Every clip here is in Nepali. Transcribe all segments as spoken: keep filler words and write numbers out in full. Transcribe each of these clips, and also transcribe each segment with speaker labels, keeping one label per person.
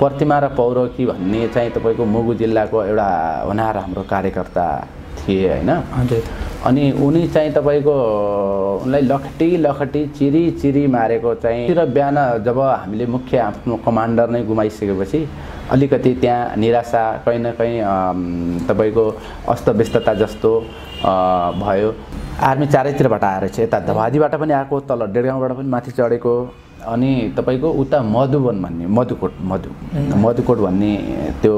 Speaker 1: प्रतिमा र पौरकी भन्ने चाहिँ तपाईँको मुगु जिल्लाको एउटा होनार हाम्रो कार्यकर्ता थिए होइन। अनि उनी चाहिँ तपाईँको उनलाई लखटी लखटी चिरी चिरी मारेको चाहिँ र बिहान जब हामीले मुख्य आफ्नो कमान्डर नै गुमाइसकेपछि अलिकति त्यहाँ निराशा कहीँ न कहीँ तपाईँको अस्तव्यस्तता जस्तो भयो। आर्मी चारैतिरबाट आएर चाहिँ यता धवादीबाट पनि आएको, तल डेढगाउँबाट पनि माथि चढेको, अनि तपाईँको उता मधुवन भन्ने मधुकोट मधु मधुकोट भन्ने त्यो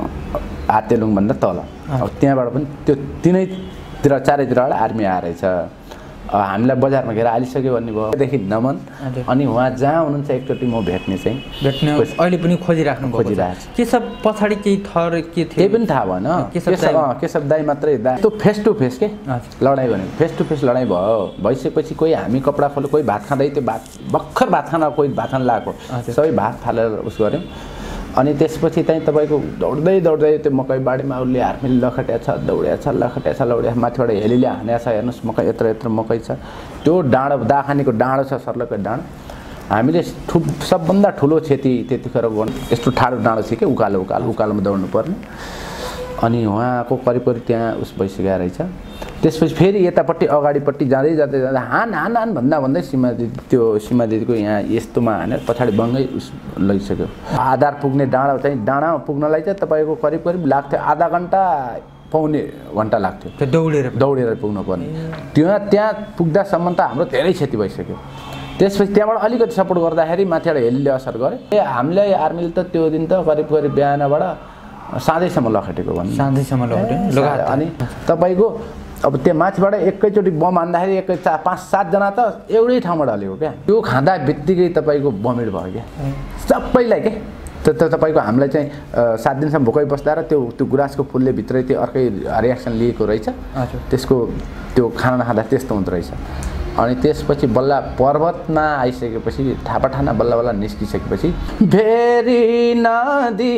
Speaker 1: आतेलुङ भन्दा तल अब त्यहाँबाट पनि त्यो तिनैतिर चारैतिरबाट आर्मी आएछ। हामीलाई बजारमा घेर हालिसक्यो भन्ने भयो देखि नमन। अनि उहाँ जहाँ हुनुहुन्छ एकचोटि म भेट्ने चाहिँ
Speaker 2: भेट्ने अहिले पनि खोजिराख्नु
Speaker 1: खोजिरहेको
Speaker 2: के सब पछाडि केही थर के थियो
Speaker 1: केही पनि थाहा भएन। केशव दाई मात्रै त्यो फेस टु फेस के लडाइँ भने फेस टु फेस लडाइँ भयो। भइसकेपछि कोही हामी कपडा खोल्यो, कोही भात खाँदै त्यो भात भर्खर भात खान कोही भात खान लगाएको सबै भात फालेर उस गऱ्यौँ। अनि त्यसपछि चाहिँ तपाईँको दौड्दै दौड्दै त्यो मकै बारीमा उसले हार्मिल लखट्या छ दौड्या छ लखट्या छ लौड्या माथिबाट हेलीले हान्या छ हेर्नुहोस् मकै यत्रो यत्रो मकै छ। त्यो डाँडो दाखानीको डाँडो छ सर्लको डाँडो। हामीले ठु सबभन्दा ठुलो क्षति त्यतिखेर गर्नु यस्तो ठाडो डाँडो थियो कि उकालो उकालो उकालोमा दौड्नु पर्ने। अनि उहाँको करिब करिब त्यहाँ उस भइसकेको रहेछ। त्यसपछि फेरि यतापट्टि अगाडिपट्टि जाँदै जाँदै जाँदै हान हान हान भन्दा भन्दै सीमा दिदी त्यो सीमा दिदीको यहाँ यस्तोमा हानेर पछाडि बङ्गै उस लैसक्यो। आधार पुग्ने डाँडा चाहिँ डाँडामा पुग्नलाई चाहिँ तपाईँको करिब करिब लाग्थ्यो आधा घन्टा पाउने घन्टा लाग्थ्यो
Speaker 2: त्यो दौडेर
Speaker 1: दौडेर पुग्नुपर्ने। त्यहाँ त्यहाँ पुग्दासम्म त हाम्रो धेरै क्षति भइसक्यो। त्यसपछि त्यहाँबाट अलिकति सपोर्ट गर्दाखेरि माथिबाट हेलीले असर गरे। ए हामीलाई आर्मीले त त्यो दिन त करिब करिब बिहानबाट साँझैसम्म लखेटेको भन्नु
Speaker 2: साँझैसम्म लखेटे।
Speaker 1: अनि तपाईँको अब त्यो माथिबाट एकैचोटि बम हान्दाखेरि एकै चार पाँच सातजना त एउटै ठाउँबाट हलेको क्या। त्यो खाँदा बित्तिकै तपाईँको बमिड भयो क्या सबैलाई के। त्यो त तपाईँको हामीलाई चाहिँ सात दिनसम्म भोकै बस्दा र त्यो त्यो गुराँसको फुलले भित्रै त्यो अर्कै रियाक्सन लिएको रहेछ। त्यसको त्यो खाना नखाँदा त्यस्तो हुँदो रहेछ। अनि त्यसपछि बल्ल पर्वतमा आइसकेपछि ठापाठाना बल्ल बल्ल निस्किसकेपछि भेरी नदी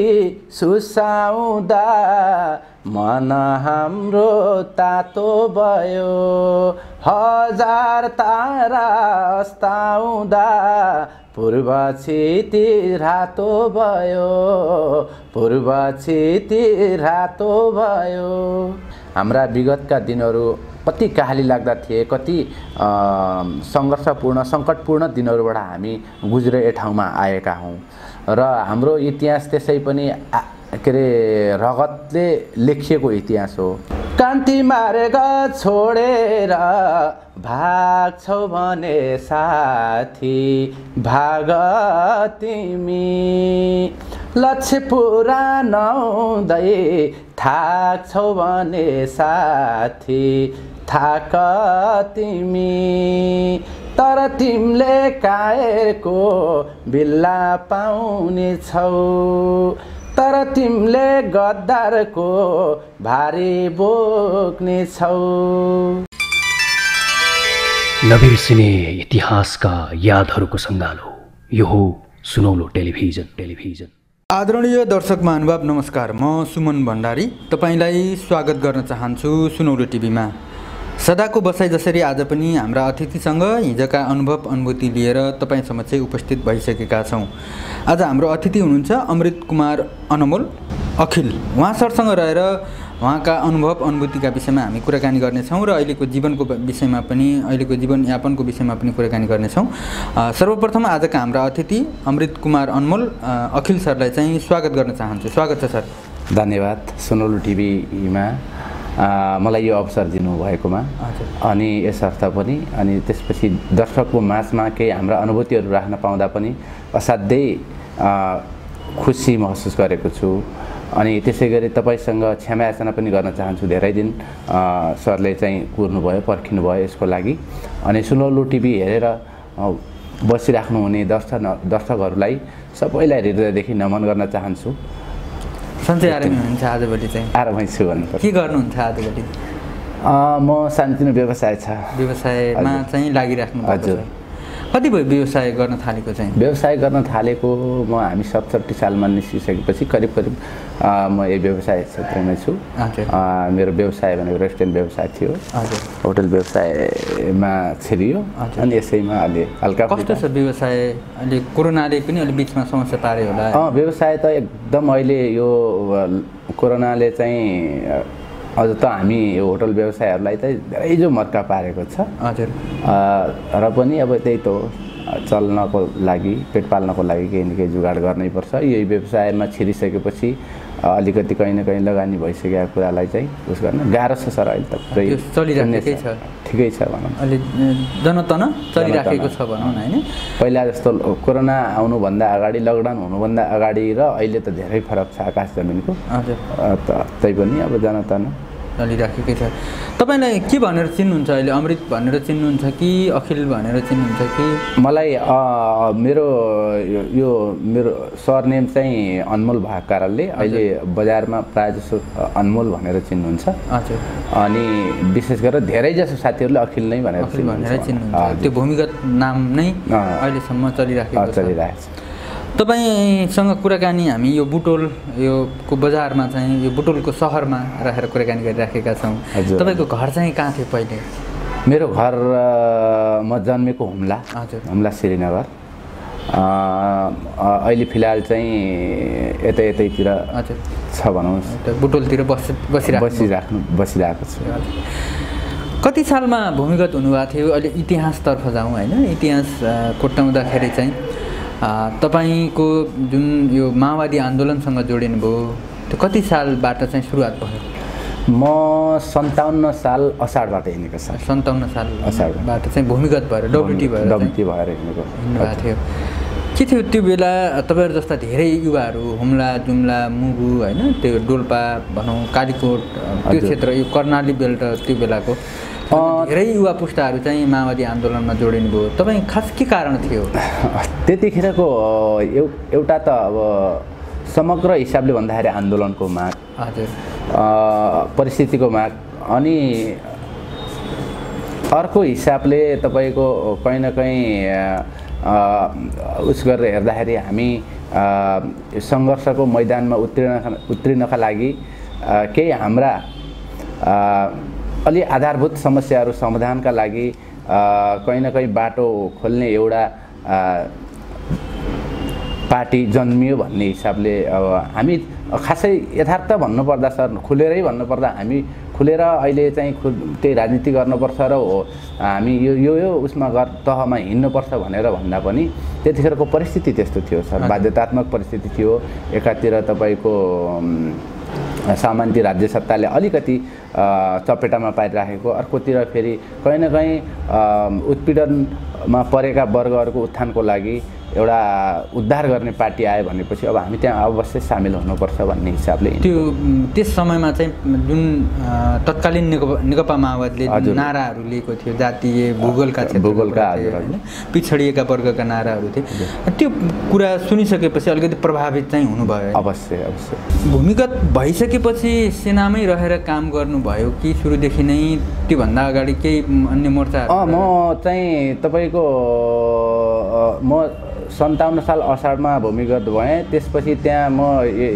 Speaker 1: सुसाउँदा मन हाम्रो तातो भयो, हजार तारा अस्ताउँदा पूर्व क्षिति रातो भयो, पूर्व क्षिति रातो भयो। हाम्रा विगतका दिनहरू कति काहली लाग्दा थिए, कति सङ्घर्षपूर्ण सङ्कटपूर्ण दिनहरूबाट हामी गुज्रे ठाउँमा आएका हौँ र हाम्रो इतिहास त्यसै पनि के अरे रगतले लेखिएको इतिहास हो। कान्ति मार्ग छोडेर भाग्छौ भने साथी भाग तिमी, लक्ष्य पुरा नहुँदै थाक्छौ भने साथी थाक तिमी, तर तिमीले कायरको बिल्ला पाउने छौ, तर तिमीले गद्दारको भारी बोक्ने छौ।
Speaker 3: नबिर्सिने इतिहासका यादहरूको सङ्गालो यो हो सुनौलो टेलिभिजन टेलिभिजन।
Speaker 2: आदरणीय दर्शक महानुभाव नमस्कार, म सुमन भण्डारी तपाईलाई स्वागत गर्न चाहन्छु सुनौलो टिभीमा। सदाको बसाइ जसरी आज पनि हाम्रा अतिथिसँग हिजोका अनुभव अनुभूति लिएर तपाईँ समक्ष उपस्थित भइसकेका छौँ। आज हाम्रो अतिथि हुनुहुन्छ अमृत कुमार अनमोल अखिल। उहाँ सरसँग रहेर उहाँका अनुभव अनुभूतिका विषयमा हामी कुराकानी गर्नेछौँ र अहिलेको जीवनको विषयमा पनि अहिलेको जीवनयापनको विषयमा पनि कुराकानी गर्नेछौँ। सर्वप्रथम आजका हाम्रा अतिथि अमृत कुमार अनमोल अखिल सरलाई चाहिँ स्वागत गर्न चाहन्छु। स्वागत छ सर।
Speaker 1: धन्यवाद सुनौलो टिभीमा मलाई यो अवसर दिनुभएकोमा अनि यसर्थ पनि अनि त्यसपछि दर्शकको माझमा केही हाम्रा अनुभूतिहरू राख्न पाउँदा पनि असाध्यै खुसी महसुस गरेको छु। अनि त्यसै गरी तपाईँसँग क्षमा याचना पनि गर्न चाहन्छु। धेरै दिन सरले चाहिँ कुर्नुभयो पर्खिनु भयो यसको लागि। अनि सुनौलो टिभी हेरेर बसिराख्नुहुने दर्शक दर्शकहरूलाई सबैलाई हृदयदेखि नमन गर्न चाहन्छु।
Speaker 2: सन्चै आरामै हुनुहुन्छ आजभोलि चाहिँ?
Speaker 1: आरामै छु भन्नु।
Speaker 2: के गर्नुहुन्छ आजभोलि?
Speaker 1: म सानोतिनो व्यवसाय छ,
Speaker 2: व्यवसायमा चाहिँ लागिराख्नु।
Speaker 1: हजुर।
Speaker 2: कति भयो व्यवसाय गर्न थालेको चाहिँ?
Speaker 1: व्यवसाय गर्न थालेको म हामी सतसट्ठी सालमा निस्किसकेपछि करिब करिब म यो व्यवसाय क्षेत्रमै छु। मेरो व्यवसाय भनेको रेस्टुरेन्ट व्यवसाय थियो, होटल व्यवसायमा छिरियो अनि यसैमा अलि हल्का।
Speaker 2: कस्तो छ व्यवसाय? अहिले कोरोनाले पनि अलि बिचमा समस्या पार्यो होला।
Speaker 1: अँ व्यवसाय त एकदम अहिले यो कोरोनाले चाहिँ अझ त हामी यो होटल व्यवसायहरूलाई त धेरै जो मर्का पारेको छ।
Speaker 2: हजुर।
Speaker 1: र पनि अब त्यही त हो, चल्नको लागि पेट पाल्नको लागि केही न केही जुगाड गर्नैपर्छ। यही व्यवसायमा छिरिसकेपछि अलिकति कहीँ न कहीँ लगानी भइसकेको कुरालाई चाहिँ उस गर्न गाह्रो छ सर। अहिले त
Speaker 2: चलिरहेकै छ,
Speaker 1: ठिकै छ भनौँ,
Speaker 2: अलि जनतन चलिराखेको छ भनौँ न होइन।
Speaker 1: पहिला जस्तो कोरोना आउनुभन्दा अगाडि, लकडाउन हुनुभन्दा अगाडि र अहिले त धेरै फरक छ आकाश जमिनको।
Speaker 2: हजुर।
Speaker 1: तै पनि अब जनतन
Speaker 2: चलिराखेकै छ। तपाईँलाई के भनेर चिन्नुहुन्छ अहिले? अमृत भनेर चिन्नुहुन्छ कि अखिल भनेर चिन्नुहुन्छ कि? मलाई
Speaker 1: मेरो यो मेरो सरनेम चाहिँ अनमोल भएको कारणले अहिले बजारमा प्रायः जसो अनमोल भनेर चिन्नुहुन्छ।
Speaker 2: हजुर।
Speaker 1: अनि विशेष गरेर धेरै जसो साथीहरूले अखिल नै भनेर
Speaker 2: चिन्नुहुन्छ। त्यो भूमिगत नाम नै अहिलेसम्म चलिराखेको
Speaker 1: चलिरहेको छ।
Speaker 2: तपाईँसँग कुराकानी हामी यो बुटोल यो को बजारमा चाहिँ यो बुटोलको सहरमा राखेर कुराकानी गरिराखेका छौँ। तपाईँको घर चाहिँ कहाँ थियो पहिले?
Speaker 1: मेरो घर म जन्मेको हुम्ला।
Speaker 2: हजुर।
Speaker 1: हुम्ला श्रीनगर। अहिले फिलहाल चाहिँ यतै यतैतिर छ भनौँ,
Speaker 2: बुटोलतिर बस बसिरहेको
Speaker 1: बसिराख्नु बसिरहेको छु।
Speaker 2: कति सालमा भूमिगत हुनुभएको थियो? अहिले इतिहासतर्फ जाउँ होइन। इतिहास कोट्याउँदाखेरि चाहिँ तपाईँको जुन यो माओवादी आन्दोलनसँग जोडिनु भयो, त्यो कति सालबाट चाहिँ सुरुवात भयो?
Speaker 1: म सन्ताउन्न साल असाढबाट हिँडेको छ।
Speaker 2: सन्ताउन्न साल असाढबाट चाहिँ भूमिगत भएर डब्लुटी भएर
Speaker 1: डब्लुटी भएर हिँडेको
Speaker 2: हिँड्नुभएको थियो। के थियो त्यो बेला? तपाईँहरू जस्ता धेरै युवाहरू हुम्ला, जुम्ला, मुगु होइन, त्यो डोल्पा भनौँ, कालीकोट, त्यो क्षेत्र, यो कर्णाली बेल्ट, त्यो बेलाको धेरै युवा पुस्ताहरू चाहिँ माओवादी आन्दोलनमा जोडिनु भयो। तपाईँ खास के कारण थियो
Speaker 1: त्यतिखेरको? एउटा त अब समग्र हिसाबले भन्दाखेरि आन्दोलनको माग,
Speaker 2: हजुर,
Speaker 1: परिस्थितिको माग, अनि अर्को हिसाबले तपाईँको कहीँ न कहीँ उस गरेर हेर्दाखेरि हामी सङ्घर्षको मैदानमा उत्रिन उत्रिनका लागि केही हाम्रा अलि आधारभूत समस्याहरू समाधानका लागि कहीँ न कहीँ बाटो खोल्ने एउटा पार्टी जन्मियो भन्ने हिसाबले अब हामी खासै यथार्थ भन्नुपर्दा सर, खुलेरै भन्नुपर्दा हामी खुलेर अहिले चाहिँ खु त्यही राजनीति गर्नुपर्छ र हो हामी यो यो यो उसमा गर तहमा हिँड्नुपर्छ भनेर भन्दा पनि त्यतिखेरको परिस्थिति त्यस्तो थियो सर। बाध्यतात्मक परिस्थिति थियो। एकातिर तपाईँको सामान्य राज्य सत्ताले अलिकति चपेटामा पारिराखेको, अर्कोतिर फेरि कहीँ न कहीँ उत्पीडनमा परेका वर्गहरूको उत्थानको लागि एउटा उद्धार गर्ने पार्टी आयो भनेपछि अब हामी त्यहाँ अवश्य सामेल हुनुपर्छ भन्ने हिसाबले
Speaker 2: त्यो त्यस समयमा चाहिँ जुन तत्कालीन नेकपा माओवादीले जुन नाराहरू लिएको थियो, जातीय भूगोलका
Speaker 1: भूगोलका हजुर होइन
Speaker 2: पिछडिएका वर्गका नाराहरू थिए, त्यो कुरा सुनिसकेपछि अलिकति प्रभावित चाहिँ हुनुभयो?
Speaker 1: अवश्य अवश्य।
Speaker 2: भूमिगत भइसकेपछि सेनामै रहेर काम गर्नुभयो कि सुरुदेखि नै त्योभन्दा अगाडि केही अन्य मोर्चा?
Speaker 1: म चाहिँ तपाईँको म सन्ताउन्न साल असाढमा भूमिगत भएँ। त्यसपछि त्यहाँ म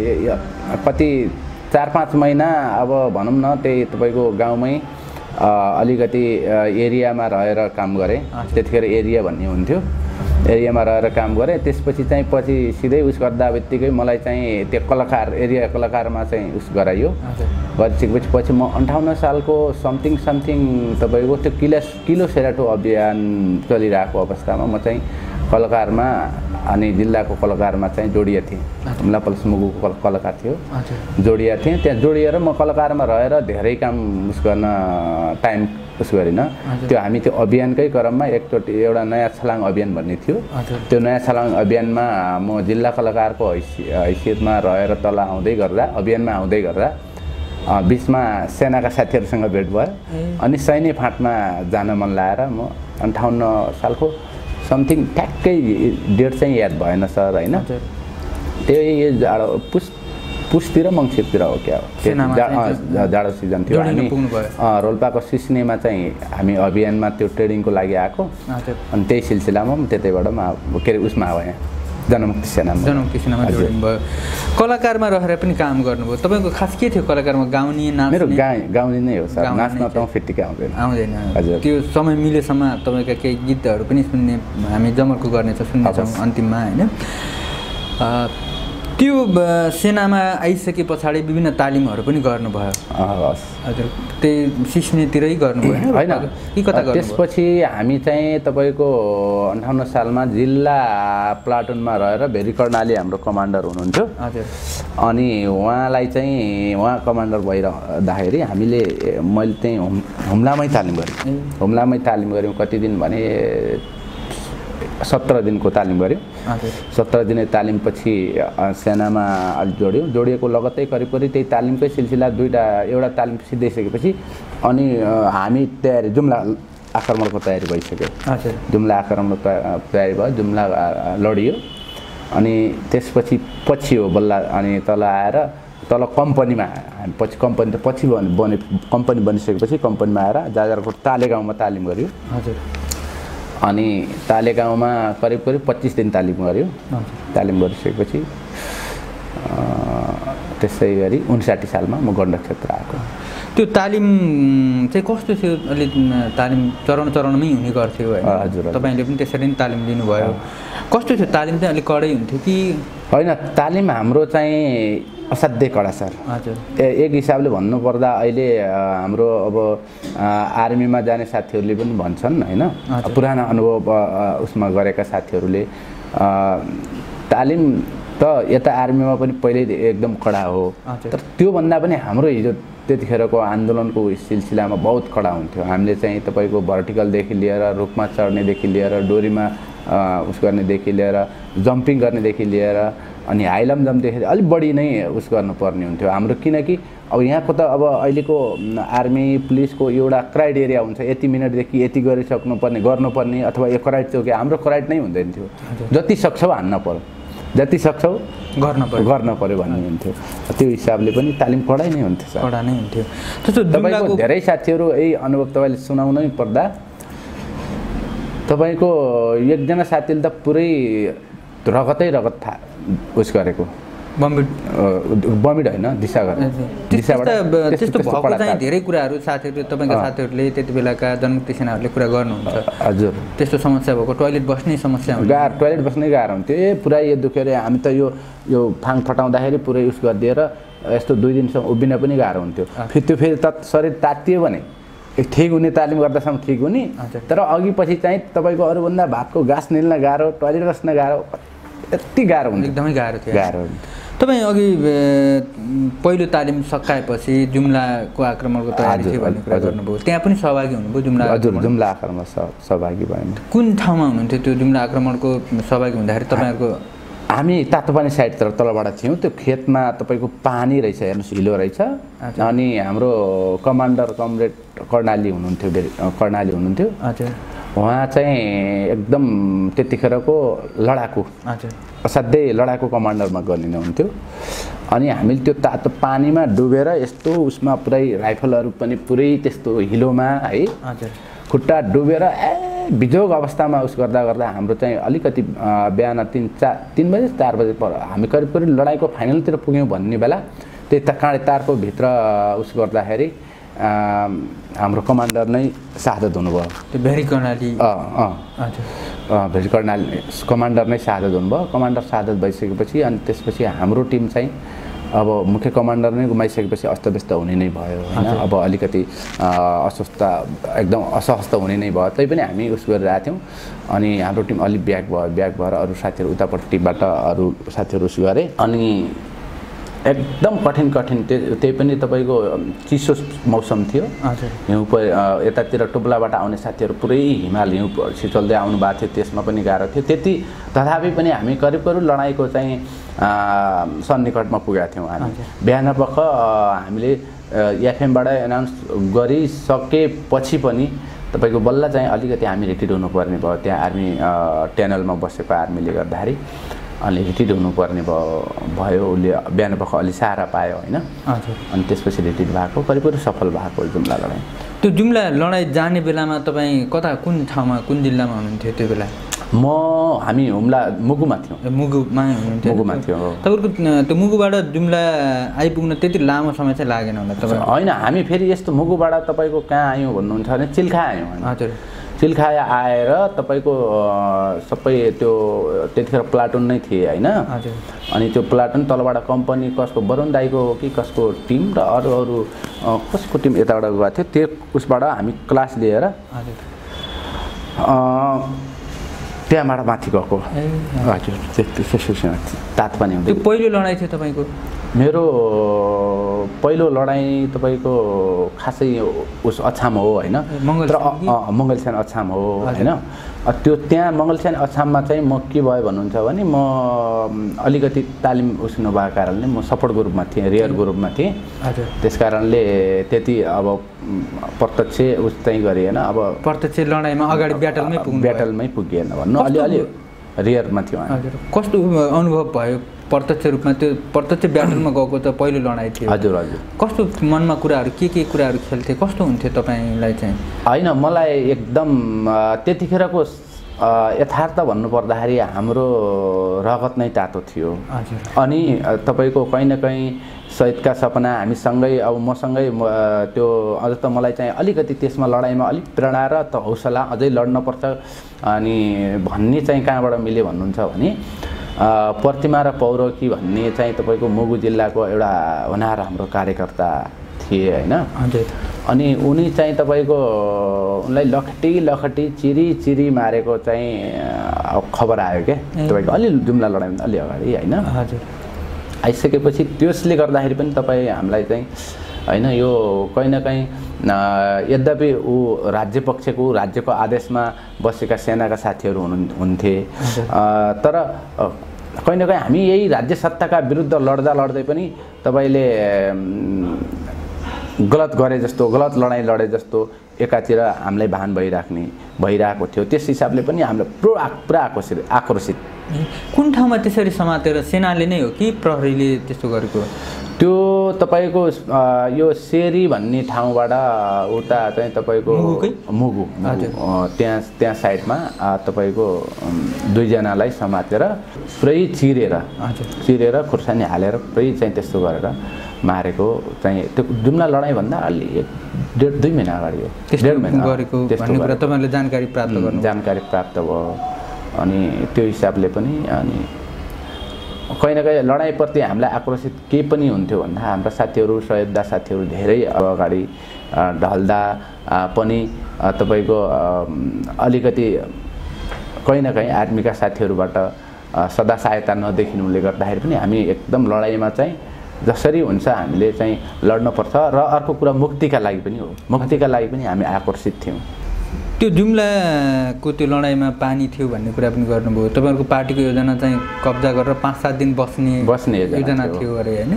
Speaker 1: कति चार पाँच महिना अब भनौँ न त्यही तपाईँको गाउँमै अलिकति एरियामा रहेर काम गरेँ। त्यतिखेर एरिया भन्ने हुन्थ्यो, एरियामा रहेर काम गरेँ। त्यसपछि चाहिँ पछि सिधै उस गर्दा बित्तिकै मलाई चाहिँ त्यो कलाकार एरिया कलाकारमा चाहिँ उस गराइयो। गरिसकेपछि पछि म अन्ठाउन्न सालको समथिङ समथिङ तपाईँको त्यो किलो किलो सेराटो अभियान चलिरहेको अवस्थामा म चाहिँ कलाकारमा अनि जिल्लाको कलाकारमा चाहिँ जोडिएको थिएँ। हुम्ला प्लस मुगुको कलाकार थियो, जोडिएको थिएँ। त्यहाँ जोडिएर म कलाकारमा रहेर धेरै काम उस गर्न टाइम उस गरिनँ। त्यो हामी त्यो अभियानकै क्रममा एकचोटि एउटा नयाँ छलाङ अभियान भन्ने थियो, त्यो नयाँ छलाङ अभियानमा म जिल्ला कलाकारको हैसि हैसियतमा रहेर तल आउँदै गर्दा अभियानमा आउँदै गर्दा बिचमा सेनाका साथीहरूसँग भेट भयो अनि सैन्य फाँटमा जान मन लागेर म अन्ठाउन्न सालको समथिङ ठ्याक्कै डेट चाहिँ याद भएन सर होइन, त्यही जाडो पुस पुसतिर मङ्सिरतिर हो क्या
Speaker 2: सेनामा
Speaker 1: हो जाडो सिजन थियो
Speaker 2: जोडिन
Speaker 1: हामी
Speaker 2: पुग्नुभयो।
Speaker 1: अँ, रोल्पाको सिस्नेमा चाहिँ हामी अभियानमा त्यो ट्रेनिङको लागि आएको
Speaker 2: हजुर
Speaker 1: अनि त्यही सिलसिलामा म त्यतैबाट म अब- के अरे उसमा आयो यहाँ जनमुक्ति सेनामा
Speaker 2: जनमुक्ति सेनामा
Speaker 1: हजुर।
Speaker 2: जोडिनु भयो कलाकारमा रहेर पनि काम गर्नुभयो तपाईँको खास के थियो कलाकारमा गाउने
Speaker 1: मेरो
Speaker 2: नाच्ने
Speaker 1: गा गाउने नै हो सर
Speaker 2: गाउने
Speaker 1: नाच्न
Speaker 2: नै
Speaker 1: त म फिटिकै आउँदैन
Speaker 2: आउँदैन
Speaker 1: हजुर।
Speaker 2: त्यो समय मिलेसम्म तपाईँका केही गीतहरू पनि सुन्ने हामी जमर्को गर्नेछौँ सुन्नेछौँ
Speaker 1: हवस्।
Speaker 2: अन्तिममा होइन अ, त्यो ब- सेनामा आइसके पछाडि विभिन्न तालिमहरू पनि गर्नुभयो
Speaker 1: अँ, हवस्
Speaker 2: हजुर त्यही सिस्नेतिरै गर्नुभयो
Speaker 1: होइन
Speaker 2: कि कता गर्नुभयो
Speaker 1: त्यसपछि हामी चाहिँ तपाईँको अन्ठाउन्न सालमा जिल्ला प्लाटुनमा रहेर भेरी कर्णाली हाम्रो कमान्डर हुनुहुन्थ्यो
Speaker 2: हजुर
Speaker 1: अनि उहाँलाई चाहिँ उहाँ कमान्डर भइरहँदाखेरि हामीले मैले चाहिँ हुम हुम्लामै तालिम गरेँ
Speaker 2: ए।
Speaker 1: हुम्लामै तालिम गऱ्यौँ कति दिन भने सत्र दिनको तालिम गऱ्यौँ
Speaker 2: हजुर
Speaker 1: सत्र दिने तालिमपछि अ, सेनामा अलिक जोड्यौँ जोडिएको लगत्तै करिब करिब त्यही तालिमकै सिलसिला दुईवटा एउटा तालिम सिद्धिसकेपछि अनि अ, हामी तयारी जुम्ला आक्रमणको तयारी भइसक्यो
Speaker 2: हजुर
Speaker 1: जुम्ला आक्रमणको तया- तयारी भयो जुम्ला अ, लडियो अनि त्यसपछि पछि हो बल्ल अनि तल आएर तल कम्पनीमा हामी पछि कम्पनी त पछि बने बने कम्पनी बनिसकेपछि कम्पनीमा आएर जाजरकोट ताले गाउँमा तालिम गऱ्यो
Speaker 2: हजुर
Speaker 1: अनि ताले गाउँमा करिब करिब पच्चिस दिन तालिम गऱ्यो
Speaker 2: हजुर
Speaker 1: तालिम गरिसकेपछि अ, त्यसै गरी उन्साठी सालमा म गण्डक क्षेत्र आएको
Speaker 2: त्यो तालिम चाहिँ कस्तो थियो अलिक तालिम चरण चरणमै हुने गर्थ्यो होइन
Speaker 1: हजुर, हजुर।
Speaker 2: तपाईँले पनि त्यसरी नै तालिम लिनुभयो कस्तो थियो तालिम चाहिँ अलिक कडै हुन्थ्यो कि
Speaker 1: होइन तालिम हाम्रो चाहिँ असाध्यै कडा सर
Speaker 2: हजुर
Speaker 1: ए- एक हिसाबले भन्नुपर्दा अहिले अ, हाम्रो अब अ, आर्मीमा जाने साथीहरूले पनि भन्छन् होइन
Speaker 2: हजुर।
Speaker 1: पुरानो अनुभव अ, अ, उसमा गरेका साथीहरूले अ, तालिम त यता आर्मीमा पनि पहिल्यै एकदम कडा हो
Speaker 2: हजुर।
Speaker 1: तर त्योभन्दा पनि हाम्रो हिजो त्यतिखेरको आन्दोलनको सिलसिलामा बहुत कडा हुन्थ्यो हामीले चाहिँ तपाईँको भर्टिकलदेखि लिएर रुखमा चढ्नेदेखि लिएर डोरीमा अ, उस गर्नेदेखि लिएर जम्पिङ गर्नेदेखि लिएर अनि हाइलम जम्पदेखि अलिक बढी नै उस गर्नुपर्ने हुन्थ्यो हाम्रो किनकि अब यहाँको त अब अहिलेको म, आर्मी पुलिसको एउटा क्राइटेरिया हुन्छ यति मिनटदेखि यति गरिसक्नुपर्ने गर्नुपर्ने अथवा यो क्राइट चौकी हाम्रो क्राइट नै हुँदैन थियो जति सक्छौ हान्न पर्यो जति सक्छौ
Speaker 2: गर्न पर्यो
Speaker 1: गर्न पर्यो भन्ने हुन्थ्यो त्यो हिसाबले पनि तालिम कडै नै हुन्थ्यो सर
Speaker 2: कडा नै हुन्थ्यो त्यस्तो
Speaker 1: तपाईँको
Speaker 2: जुम्लाको
Speaker 1: धेरै साथीहरू यही अनुभव तपाईँले सुनाउनै पर्दा तपाईँको एकजना साथीले त पुरै रगतै रगत था उस गरेको
Speaker 2: बम्बिट
Speaker 1: बमिड होइन दिशा गरेर
Speaker 2: त्यस्तो
Speaker 1: त्यस्तो-
Speaker 2: त्यस्तो
Speaker 1: त्यस्तो
Speaker 2: भएको
Speaker 1: कडा
Speaker 2: चाहिँ
Speaker 1: तालिम।
Speaker 2: धेरै कुराहरू साथीहरू तपाईँका
Speaker 1: अँ।
Speaker 2: साथीहरूले त्यति बेलाका जनमुक्ति सेनाहरूले कुरा गर्नुहुन्छ
Speaker 1: हजुर
Speaker 2: त्यस्तो समस्या भएको टोइलेट बस्ने समस्या हुन्छ
Speaker 1: गाह्रो टोइलेट बस्नै गाह्रो हुन्थ्यो ए पुरा यो दुख्यो अरे हामी त यो यो फाङ फटाउँदाखेरि पुरै उस गरिदिएर यस्तो दुई दिनसम्म उभिन पनि गाह्रो हुन्थ्यो फेरि त्यो फेरि त शरीर तातियो भने ए, ठिक हुने तालिम गर्दासम्म ठिक हुने
Speaker 2: हजुर।
Speaker 1: तर अघि पछि चाहिँ तपाईँको अरूभन्दा भातको घाँस निल्न गाह्रो टोइलेट बस्न गाह्रो यति गाह्रो हुन्थ्यो
Speaker 2: एकदमै गाह्रो थियो
Speaker 1: गाह्रो हुन्थ्यो
Speaker 2: तपाईँ अघि ए, पहिलो तालिम सकाएपछि जुम्लाको आक्रमणको तयारी
Speaker 1: हजुर,
Speaker 2: थियो भन्ने कुरा
Speaker 1: हजुर।
Speaker 2: गर्नुभयो त्यहाँ पनि सहभागी हुनुभयो जुम्ला
Speaker 1: हजुर
Speaker 2: आक्रमण?
Speaker 1: जुम्ला आक्रमणमा स- सहभागी भयौँ
Speaker 2: कुन ठाउँमा हुनुहुन्थ्यो त्यो जुम्ला आक्रमणको सहभागी हुँदाखेरि तपाईँहरूको
Speaker 1: हामी तातोपानी साइडतिर तलबाट थियौँ त्यो खेतमा तपाईँको पानी रहेछ हेर्नुहोस् हिलो रहेछ
Speaker 2: हजुर।
Speaker 1: अनि हाम्रो कमान्डर कमरेड कर्णाली हुनुहुन्थ्यो बेरी- अ, कर्णाली हुनुहुन्थ्यो
Speaker 2: हजुर
Speaker 1: उहाँ चाहिँ एकदम त्यतिखेरको लडाकु
Speaker 2: हजुर
Speaker 1: असाध्यै लडाकु कमान्डरमा गरिनुहुन्थ्यो अनि हामीले त्यो तातो पानीमा डुबेर यस्तो उसमा पुरै राइफलहरू पनि पुरै त्यस्तो हिलोमा है
Speaker 2: हजुर
Speaker 1: खुट्टा डुबेर ए बिजोग अवस्थामा उस गर्दा गर्दा हाम्रो चाहिँ अलिकति अ, बिहान तिन चार तिन बजे चार बजे पर हामी करिब करिब लडाइँको फाइनलतिर पुग्यौँ भन्ने बेला त्यही त काँडे तारको भित्र उस गर्दाखेरि अ, हाम्रो कमान्डर नै शहादत हुनुभयो
Speaker 2: त्यो भेरी कर्णाली
Speaker 1: अँ अँ
Speaker 2: हजुर
Speaker 1: अँ, भेरी कर्णाली कमान्डर नै शहादत हुनुभयो कमान्डर शहादत भइसकेपछि अनि त्यसपछि हाम्रो टिम चाहिँ अब मुख्य कमान्डर नै गुमाइसकेपछि अस्तव्यस्त हुने नै भयो होइन अब अलिकति अ, अस्वस्थ एकदम असहस्त हुने नै भयो तैपनि हामी उस गरिरहेको थियौँ अनि हाम्रो टिम अलिक ब्याक भयो ब्याक भएर अरू साथीहरू उतापट्टिबाट अरू साथीहरू उस गरे अनि एकदम कठिन कठिन त्यो त्यही पनि तपाईँको चिसो मौसम थियो
Speaker 2: हजुर
Speaker 1: हिउँ प अ, यतातिर टुप्लाबाट आउने साथीहरू पुरै हिमाल हिउँ प- सिचल्दै आउनु भएको थियो त्यसमा पनि गाह्रो थियो त्यति तथापि पनि हामी करिब करिब लडाइँको चाहिँ अ, सन्निकटमा पुगेका थियौँ हामी बिहान पख अ, हामीले एफएमबाट एनाउन्स गरिसकेपछि पनि तपाईँको बल्ल चाहिँ अलिकति हामी रिटिड हुनुपर्ने भयो त्यहाँ आर्मी अ, टनलमा बसेको आर्मीले गर्दाखेरि अनि रिटिड हुनुपर्ने भयो भयो उसले बिहान पख अलि सहारा पायो होइन
Speaker 2: हजुर
Speaker 1: अनि त्यसपछि रिटिड भएको करिब करिब सफल भएको जुम्ला लडाइँ
Speaker 2: त्यो जुम्ला लडाइँ जाने बेलामा तपाईँ कता कुन ठाउँमा कुन जिल्लामा हुनुहुन्थ्यो त्यो बेला
Speaker 1: म हामी हुम्ला मुगुमा थियौँ
Speaker 2: मुगुमा हुनुहुन्थ्यो
Speaker 1: मुगुमा थियो
Speaker 2: तपाईँको त्यो मुगुबाट जुम्ला आइपुग्न त्यति लामो समय चाहिँ लागेन होला तपाईँ
Speaker 1: होइन हामी फेरि यस्तो मुगुबाट तपाईँको कहाँ आयौँ भन्नुहुन्छ भने चिल्खा आयौँ
Speaker 2: हजुर
Speaker 1: चिल्खा आएर तपाईँको सबै त्यो त्यतिखेर प्लाटुन नै थिए होइन
Speaker 2: हजुर
Speaker 1: अनि त्यो प्लाटुन तलबाट कम्पनी कसको वरुण दाईको हो कि कसको टिम र अरू अरू कसको टिम यताबाट गएको थियो त्यो उसबाट हामी क्लास लिएर
Speaker 2: हजुर
Speaker 1: त्यहाँबाट माथि गएको हजुर त्यसो तात पनि हुँदै
Speaker 2: त्यो पहिलो लडाइँ थियो तपाईँको
Speaker 1: मेरो पहिलो लडाइँ तपाईँको खासै उस अछाम हो होइन तर मङ्गलस्यान अछाम हो होइन त्यो त्यहाँ मङ्गलस्यान अछाममा चाहिँ म के भयो भन्नुहुन्छ भने म अलिकति तालिम उस नभएको कारणले म सपोर्ट ग्रुपमा थिएँ रियर ग्रुपमा थिएँ त्यस कारणले त्यति अब प्रत्यक्ष उस चाहिँ गरिएन अब
Speaker 2: प्रत्यक्ष लडाइँमा अगाडि ब्याटलमै पुग्नु
Speaker 1: ब्याटलमै पुगिएन भन्नु अलि अलि रियरमा थियो
Speaker 2: हजुर कस्तो अनुभव भयो प्रत्यक्ष रूपमा त्यो प्रत्यक्ष ब्याटलमा गएको त पहिलो लडाइँ थियो
Speaker 1: हजुर हजुर
Speaker 2: कस्तो मनमा कुराहरू के के कुराहरू खेल्थे कस्तो हुन्थ्यो तपाईँलाई चाहिँ
Speaker 1: होइन मलाई एकदम त्यतिखेरको यथार्थ भन्नुपर्दाखेरि हाम्रो रगत नै तातो थियो अनि तपाईँको कहीँ न कहीँ सहिदका सपना हामीसँगै अब मसँगै त्यो अझ त मलाई चाहिँ अलिकति त्यसमा लडाइँमा अलिक प्रेरणा र त हौसला अझै लड्नुपर्छ अनि भन्ने चाहिँ कहाँबाट मिल्यो भन्नुहुन्छ भने प्रतिमा र पौरकी भन्ने चाहिँ तपाईँको मुगु जिल्लाको एउटा होनार हाम्रो कार्यकर्ता थिए होइन अनि उनी चाहिँ तपाईँको उनलाई लखटी लखटी चिरी चिरी मारेको चाहिँ खबर आयो क्या तपाईँको अलि जुम्ला लडाइँ अलि अगाडि होइन आइसकेपछि त्यसले गर्दाखेरि पनि तपाईँ हामीलाई चाहिँ होइन यो कहीँ न कहीँ यद्यपि ऊ राज्य पक्षको राज्यको आदेशमा बसेका सेनाका साथीहरू हुनु हुन्थे तर कहीँ न कहीँ हामी यही राज्य सत्ताका विरुद्ध लड्दा लड्दै पनि तपाईँले गलत गरे जस्तो गलत लडाइँ लडे जस्तो एकातिर हामीलाई भान भइराख्ने भइरहेको थियो त्यस हिसाबले पनि हामीलाई पुरा पुरा आकर्षित आक्रोशित
Speaker 2: कुन ठाउँमा त्यसरी समातेर सेनाले नै हो कि प्रहरीले त्यस्तो गरेको
Speaker 1: त्यो तपाईँको यो सेरी भन्ने ठाउँबाट उता चाहिँ तपाईँको मुगु त्यहाँ त्यहाँ साइडमा तपाईँको दुईजनालाई समातेर पुरै चिरेर चिरेर खुर्सानी हालेर पुरै चाहिँ त्यस्तो गरेर मारेको चाहिँ त्यो जुम्ला लडाइँभन्दा अलि एक डेढ दुई महिना अगाडि हो
Speaker 2: डेढ महिना गरेको भन्ने कुरा तपाईँले जानकारी प्राप्त गर्नु
Speaker 1: जानकारी प्राप्त भयो अनि त्यो हिसाबले पनि अनि कहीँ न कहीँ लडाइँप्रति हामीलाई आक्रोशित केही पनि हुन्थ्यो भन्दा हाम्रा साथीहरू सहयोगदा साथीहरू धेरै अगाडि ढल्दा पनि तपाईँको अलिकति कहीँ न कहीँ आर्मीका साथीहरूबाट सदा सहायता नदेखिनुले गर्दाखेरि पनि हामी एकदम लडाइँमा चाहिँ जसरी हुन्छ हामीले चाहिँ लड्नुपर्छ र अर्को कुरा मुक्तिका लागि पनि हो मुक्तिका लागि पनि हामी आकर्षित थियौँ
Speaker 2: त्यो जुम्लाको त्यो लडाइँमा पानी थियो भन्ने कुरा पनि गर्नुभयो तपाईँहरूको पार्टीको योजना चाहिँ कब्जा गरेर पाँच सात दिन बस्ने
Speaker 1: बस्ने
Speaker 2: योजना थियो अरे होइन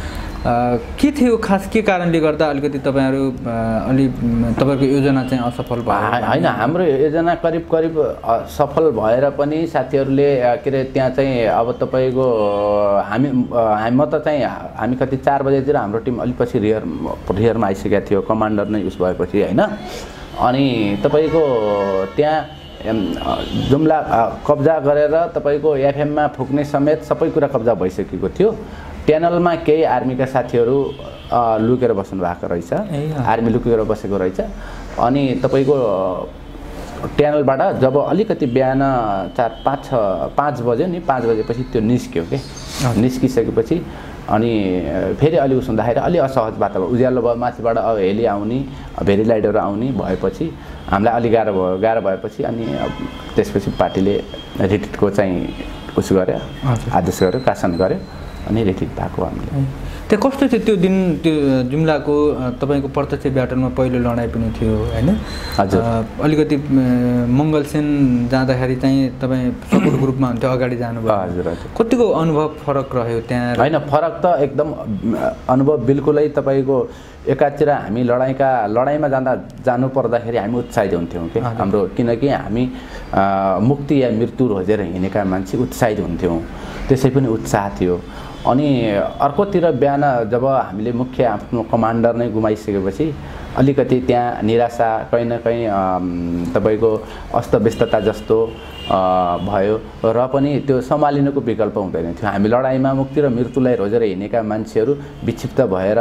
Speaker 2: के थियो खास के कारणले गर्दा अलिकति तपाईँहरू अलि तपाईँहरूको योजना चाहिँ असफल भयो
Speaker 1: होइन हाम्रो योजना करिब करिब सफल भएर पनि साथीहरूले के अरे त्यहाँ चाहिँ अब तपाईँको हामी हामी म त चाहिँ हामी कति चार बजेतिर हाम्रो टिम अलिक पछि रियर रियरमा आइसकेको थियो कमान्डर नै उस भएपछि होइन अनि तपाईँको त्यहाँ जुम्ला कब्जा गरेर तपाईँको एफएममा फुक्ने समेत सबै कुरा कब्जा भइसकेको थियो ट्यानलमा केही आर्मीका साथीहरू लुकेर बस्नु भएको रहेछ आर्मी लुकेर बसेको रहेछ अनि तपाईँको ट्यानलबाट जब अलिकति बिहान चार पाँच छ पाँच बज्यो नि पाँच बजेपछि त्यो निस्क्यो के निस्किसकेपछि अनि फेरि अलि उस हुँदाखेरि अलि असहज वातावरण उज्यालो भयो माथिबाट अब हेली आउने भेरी लाइटहरू आउने भएपछि हामीलाई अलि गाह्रो भयो गाह्रो भएपछि अनि त्यसपछि पार्टीले रिट्रिटको चाहिँ उस गर्यो आदेश गर्यो शासन गर्यो अनि रिट्रिट भएको हामीले।
Speaker 2: त्यो कस्तो थियो त्यो दिन? त्यो जुम्लाको तपाईँको प्रत्यक्ष ब्याटनमा पहिलो लडाइँ पनि थियो होइन?
Speaker 1: हजुर।
Speaker 2: अलिकति मङ्गलसेन जाँदाखेरि चाहिँ तपाईँ सपोर्ट ग्रुपमा हुन्थ्यो, अगाडि जानुभयो।
Speaker 1: हजुर हजुर।
Speaker 2: कतिको अनुभव फरक रह्यो त्यहाँ?
Speaker 1: होइन, फरक त एकदम अनुभव बिल्कुलै तपाईँको एकातिर हामी लडाइँका लडाइँमा जाँदा जानु पर्दाखेरि हामी उत्साहित हुन्थ्यौँ कि हाम्रो, किनकि हामी मुक्ति या मृत्यु खोजेर हिँडेका मान्छे उत्साहित हुन्थ्यौँ, त्यसै पनि उत्साह थियो। अनि अर्कोतिर बिहान जब हामीले मुख्य आफ्नो कमान्डर नै गुमाइसकेपछि अलिकति त्यहाँ निराशा, कहीँ न कहीँ तपाईँको अस्तव्यस्तता जस्तो भयो र पनि त्यो सम्हालिनुको विकल्प हुँदैन थियो। हामी लडाइँमा मुक्ति र मृत्युलाई रोजेर हिँडेका मान्छेहरू विक्षिप्त भएर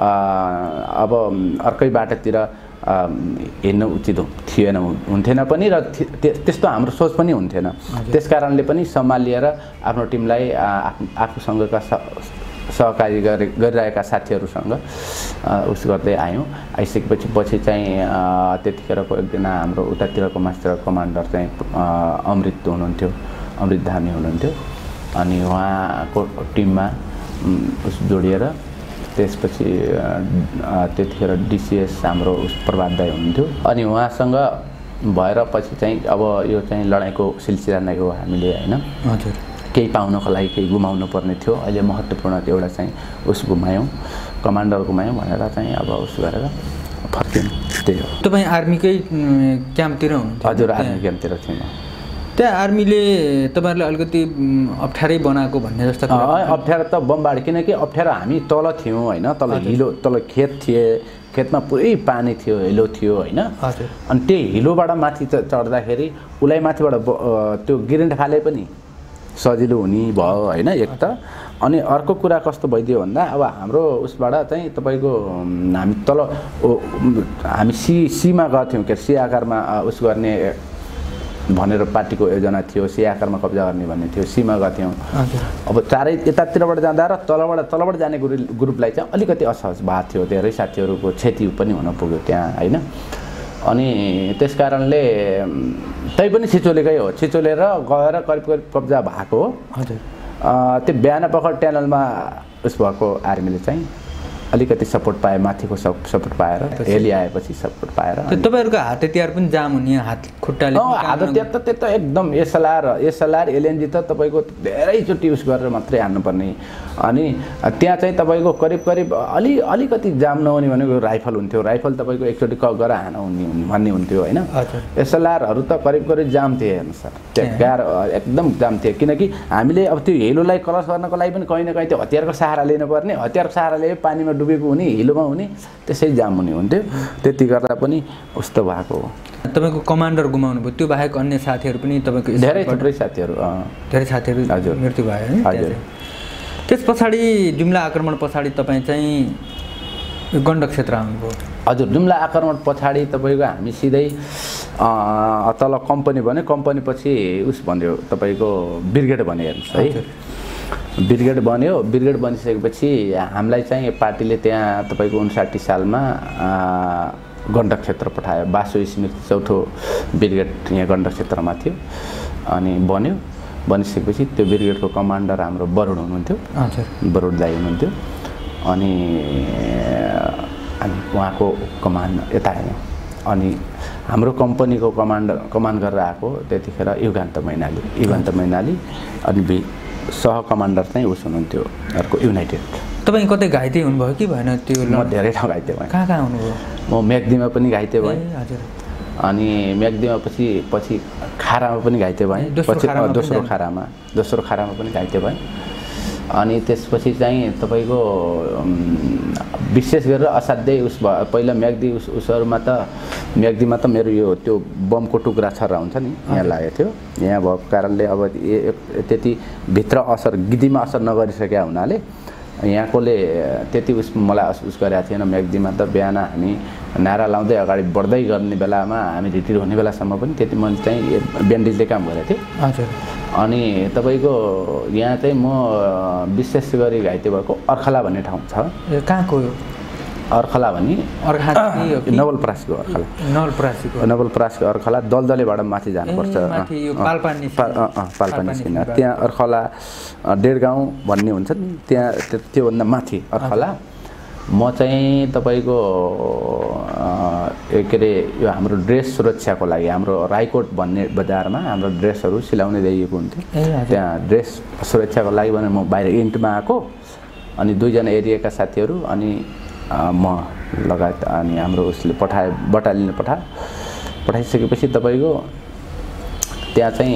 Speaker 1: अब अर्कै बाटोतिर हिँड्नु उचित थिएन हुन्थेन पनि र त्यस्तो हाम्रो सोच पनि हुन्थेन। त्यस कारणले पनि सम्हालिएर आफ्नो टिमलाई आफूसँगका सहकारी गरे गरिरहेका साथीहरूसँग उस गर्दै आयौँ। आइसकेपछि पछि चाहिँ त्यतिखेरको एकजना हाम्रो उतातिरको मास्टर कमान्डर चाहिँ अमृत हुनुहुन्थ्यो, अमृत धामी हुनुहुन्थ्यो। अनि उहाँको टिममा उस जोडिएर त्यसपछि त्यतिखेर डिसिएस हाम्रो उस प्रभात दाइ हुनुहुन्थ्यो। अनि उहाँसँग भएर पछि चाहिँ अब यो चाहिँ लडाइँको सिलसिला नै हो हामीले होइन।
Speaker 2: हजुर।
Speaker 1: केही पाउनको लागि केही गुमाउनु पर्ने थियो, अहिले महत्त्वपूर्ण एउटा चाहिँ उस गुमायौँ, कमान्डर गुमायौँ भनेर चाहिँ अब उस गरेर फर्क्यौँ। त्यही हो।
Speaker 2: तपाईँ आर्मीकै क्याम्पतिर हुनुहुन्थ्यो?
Speaker 1: हजुर, आर्मी क्याम्पतिर थिएँ म।
Speaker 2: त्यहाँ आर्मीले तपाईँहरूलाई अलिकति अप्ठ्यारै बनाएको भन्ने जस्तो?
Speaker 1: अप्ठ्यारो त बमबाडी, किनकि अप्ठ्यारो हामी तल थियौँ होइन, तल हिलो, तल खेत थिए, खेतमा पुरै पानी थियो, हिलो थियो होइन। अनि त्यही हिलोबाट माथि चढ्दाखेरि उसलाई माथिबाट त्यो गिरेन्ट फाले पनि सजिलो हुने भयो होइन एक त। अनि अर्को कुरा कस्तो भइदियो भन्दा अब हाम्रो उसबाट चाहिँ तपाईँको हामी तल हामी सी सीमा गर्थ्यौँ के सी आकारमा उस गर्ने भनेर पार्टीको योजना थियो, सी आकारमा कब्जा गर्ने भन्ने थियो, सीमा गर्थ्यौँ। अब चारै यतातिरबाट जाँदा र तलबाट तलबाट जाने ग्रुप ग्रुपलाई चाहिँ अलिकति असहज भएको थियो, धेरै साथीहरूको क्षति पनि हुन पुग्यो त्यहाँ होइन। अनि त्यस कारणले तै पनि छिचोलेकै हो, छिचोलेर गएर करिब करिब कब्जा भएको हो।
Speaker 2: हजुर।
Speaker 1: त्यो बिहान पख ट्यानलमा उस भएको आर्मीले चाहिँ अलिकति सपोर्ट पाए, माथिको सपोर्ट पाएर हेली आएपछि सपोर्ट पाएर
Speaker 2: तपाईँहरूको हात हतियार पनि जाम हुने, हात खुट्टाले?
Speaker 1: हात हतियार त त्यो त एकदम एसएलआर एसएलआर एलएनजी त तपाईँको धेरैचोटि युज गरेर मात्रै हान्नुपर्ने। अनि त्यहाँ चाहिँ तपाईँको करिब करिब अलि अलिकति जाम नहुने भनेको राइफल हुन्थ्यो, राइफल तपाईँको एकचोटि क गरेर हान हुने भन्ने हुन्थ्यो होइन। एसएलआरहरू त करिब करिब जाम थिए हेर्नुहोस् सर, त्यो गाह्रो एकदम जाम थिए, किनकि हामीले अब त्यो हिलोलाई क्रस गर्नको लागि पनि कहीँ न कहीँ त्यो हतियारको सहारा लिनुपर्ने, हतियारको सहारा लिए पानीमा डुबेको हुने, हिलोमा हुने, त्यसै जाम हुने हुन्थ्यो। त्यति गर्दा पनि उस्तो भएको हो।
Speaker 2: तपाईँको कमान्डर गुमाउनु भयो, त्यो बाहेक अन्य साथीहरू पनि तपाईँको?
Speaker 1: धेरै थुप्रै साथीहरू,
Speaker 2: धेरै साथीहरू हजुर मृत्यु भयो है।
Speaker 1: हजुर।
Speaker 2: त्यस पछाडि जुम्ला आक्रमण पछाडि तपाईँ चाहिँ गण्डक क्षेत्र आउनुभयो?
Speaker 1: हजुर, जुम्ला आक्रमण पछाडि तपाईँको हामी सिधै तल कम्पनी भन्यो, कम्पनी पछि उस भन्यो तपाईँको ब्रिगेड भन्यो हेर्नुहोस् है। ब्रिगेड बन्यो, ब्रिगेड बनिसकेपछि हामीलाई चाहिँ पार्टीले त्यहाँ तपाईँको उन्साठी सालमा गण्डक क्षेत्र पठायो, बासु स्मृति चौथो ब्रिगेड यहाँ गण्डक क्षेत्रमा थियो। अनि बन्यो, बनिसकेपछि त्यो ब्रिगेडको कमान्डर हाम्रो बरुड हुनुहुन्थ्यो।
Speaker 2: हजुर।
Speaker 1: बरुड दाइ हुनुहुन्थ्यो। अनि उहाँको कमान्ड यता आयौँ। अनि हाम्रो कम्पनीको कमान्डर कमान्ड गरेर आएको त्यतिखेर युगान्त मैनाली युगान्त मैनाली अनि सह कमान्डर चाहिँ उस हुनुहुन्थ्यो अर्को युनाइटेड।
Speaker 2: तपाईँ कतै घाइते हुनुभयो कि भएन? त्यो
Speaker 1: म धेरै ठाउँ घाइते भएँ।
Speaker 2: कहाँ कहाँ हुनुभयो?
Speaker 1: म म्याग्दीमा पनि घाइते भएँ।
Speaker 2: हजुर।
Speaker 1: अनि म्याग्दीमा पछि पछि खारामा पनि घाइते भएँ, पछि दोस्रो खारामा दोस्रो खारामा पनि घाइते भएँ। अनि त्यसपछि चाहिँ तपाईँको विशेष गरेर असाध्यै उस भयो। पहिला म्याग्दी उस उसहरूमा त म्याग्दीमा त मेरो यो त्यो बमको टुक्रा छर्रा हुन्छ नि, यहाँ लागेको थियो। यहाँ भएको कारणले अब त्यति भित्र असर गिद्धीमा असर नगरिसकेका हुनाले यहाँकोले त्यति उस मलाई उस गरेको थिएन। म्याग्दीमा त बिहान हामी नारा लाउँदै अगाडि बढ्दै गर्ने बेलामा हामी रिटिर हुने बेलासम्म पनि त्यति मन चाहिँ ब्यान्डेजले काम गरेको थिएँ।
Speaker 2: हजुर।
Speaker 1: अनि तपाईँको यहाँ चाहिँ म विशेष गरी घाइते भएको अर्खला भन्ने ठाउँ छ।
Speaker 2: कहाँको?
Speaker 1: अर्खला भनी
Speaker 2: अर्खा
Speaker 1: नवलपरासीको अर्खला
Speaker 2: नवलपरासीको
Speaker 1: नवलपरासीको अर्खला दलदलेबाट माथि जानुपर्छ पाल्पा निस्किन त्यहाँ अर्खला डेढ गाउँ भन्ने हुन्छ नि त्यहाँ त्योभन्दा माथि अर्खला म चाहिँ तपाईँको के अरे यो हाम्रो ड्रेस सुरक्षाको लागि हाम्रो राईकोट भन्ने बजारमा हाम्रो ड्रेसहरू सिलाउने ल्याइएको हुन्थ्यो त्यहाँ ड्रेस सुरक्षाको लागि भनेर म बाहिर इन्टमा आएको अनि दुईजना एरियाका साथीहरू अनि म लगायत अनि हाम्रो उसले पठाए बटालियनले पठा पठाइसकेपछि तपाईँको त्यहाँ चाहिँ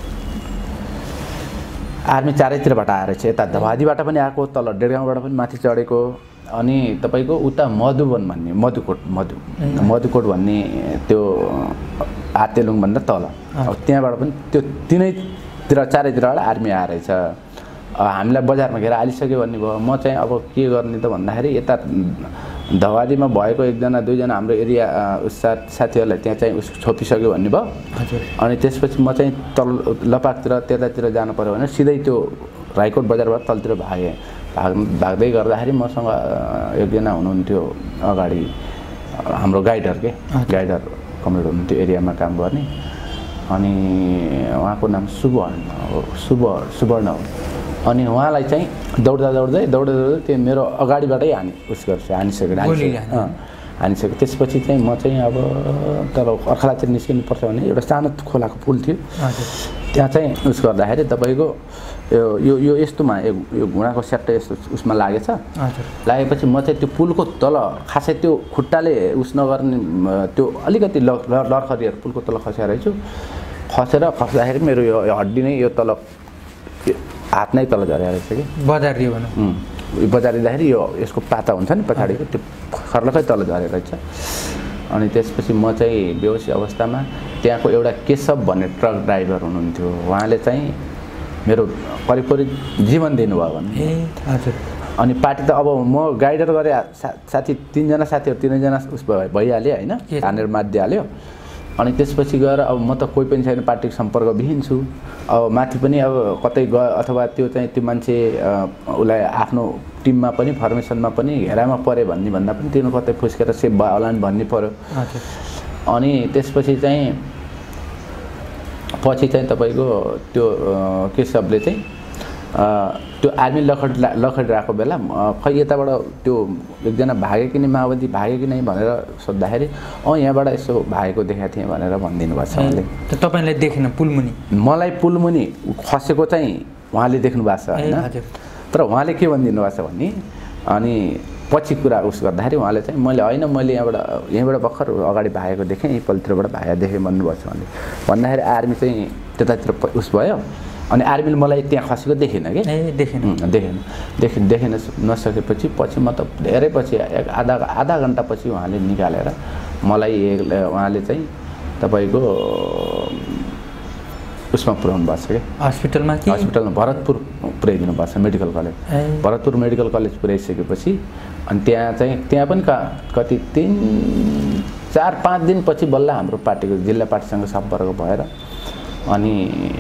Speaker 1: आर्मी चारैतिरबाट आएर चाहिँ यता धवादीबाट पनि आएको तल डेढगाउँबाट पनि माथि चढेको अनि तपाईँको उता मधुवन भन्ने मधुकोट मधु मधुकोट भन्ने त्यो आतेलुङभन्दा तल अब त्यहाँबाट पनि त्यो तिनैतिर चारैतिरबाट आर्मी आएछ हामीलाई बजारमा घेर हालिसक्यो भन्ने भयो म चाहिँ अब के गर्ने त भन्दाखेरि यता धवादीमा भएको एकजना दुईजना हाम्रो एरिया उस साथीहरूलाई त्यहाँ चाहिँ उस छोपिसक्यो भन्ने भयो अनि त्यसपछि म चाहिँ तल लपाकतिर त्यतातिर जानु पऱ्यो भने सिधै त्यो राईकोट बजारबाट तलतिर भागेँ भाग भाग्दै गर्दाखेरि मसँग एकजना हुनुहुन्थ्यो अगाडि हाम्रो गाइडर के गाइडर कमरेड हुनुहुन्थ्यो एरियामा काम गर्ने अनि उहाँको नाम सुवर्ण हो सुव सुवर्ण हो अनि उहाँलाई चाहिँ दौड्दा दौड्दै दौड्दै दौड्दै त्यो मेरो अगाडिबाटै हानि उस गर्छ हानिसक्यो हानिसक्यो हानिसक्यो त्यसपछि चाहिँ म चाहिँ अब तर अर्खलातिर निस्किनु पर्छ भने एउटा सानो खोलाको पुल थियो त्यहाँ चाहिँ उस गर्दाखेरि तपाईँको यो यो यो यस्तोमा यो घुँडाको स्याप्टा यस्तो उसमा लागेछ लागेपछि म चाहिँ त्यो पुलको तल खासै त्यो खुट्टाले उस नगर्ने त्यो अलिकति ल लर्खरिएर पुलको तल खसेर रहेछु खसेर खस्दाखेरि मेरो यो हड्डी नै यो तल हात नै तल झरेर रहेछ कि
Speaker 2: बजारियो भनौँ
Speaker 1: बजारिँदाखेरि यो यसको पाता हुन्छ नि पछाडिको त्यो खर्लकै तल झरेर रहेछ अनि त्यसपछि म चाहिँ बेहोसी अवस्थामा त्यहाँको एउटा केशव भन्ने ट्रक ड्राइभर हुनुहुन्थ्यो उहाँले चाहिँ मेरो करिब करिब जीवन दिनुभयो भने अनि पार्टी त अब म गाइडर गरेँ सा साथी तिनजना साथीहरू तिनैजना उस भइहाल्यो होइन हानेर मारिदिइहाल्यो अनि त्यसपछि गएर अब म त कोही पनि छैन पार्टीको सम्पर्कविहीन छु अब माथि पनि अब कतै गयो अथवा त्यो चाहिँ त्यो मान्छे उसलाई आफ्नो टिममा पनि फर्मेसनमा पनि घेरामा परे भन्ने भन्दा पनि तिनीहरू कतै फुस्केर सेभ भयो होला नि भन्ने पऱ्यो अनि त्यसपछि चाहिँ पछि चाहिँ तपाईँको त्यो केशवले चाहिँ त्यो आर्मी लखड लखडिरहेको बेला खै यताबाट त्यो एकजना भागे कि नै माओवादी भागे कि नै भनेर सोद्धाखेरि अँ यहाँबाट यसो भागेको देखाएको थिएँ भनेर भनिदिनु भएको छ उहाँले
Speaker 2: तपाईँलाई देखेन पुलमुनि
Speaker 1: मलाई पुलमुनि खसेको चाहिँ उहाँले देख्नु भएको छ होइन तर उहाँले के भनिदिनु भएको छ भने अनि पछि कुरा उस गर्दाखेरि उहाँले चाहिँ मैले होइन मैले यहाँबाट यहीँबाट भर्खर अगाडि भागेको देखेँ यही पल्लोतिरबाट भागेको देखेँ भन्नुभएको छ उहाँले भन्दाखेरि आर्मी चाहिँ त्यतातिर उस भयो अनि आर्मीले मलाई त्यहाँ खसेको देखेन कि
Speaker 2: देखेन
Speaker 1: देखेन देखेन देखेन नसकेपछि पछि म त धेरै पछि एक आधा आधा घन्टा पछि उहाँले निकालेर मलाई उहाँले चाहिँ तपाईँको उसमा पुऱ्याउनु भएको छ कि
Speaker 2: हस्पिटलमा कि
Speaker 1: हस्पिटलमा भरतपुर पुऱ्याइदिनु भएको छ medical college Bharatpur medical college पुऱ्याइसकेपछि अनि त्यहाँ चाहिँ त्यहाँ पनि कति तिन चार पाँच दिनपछि बल्ल हाम्रो पार्टीको जिल्ला पार्टीसँग सम्पर्क भएर अनि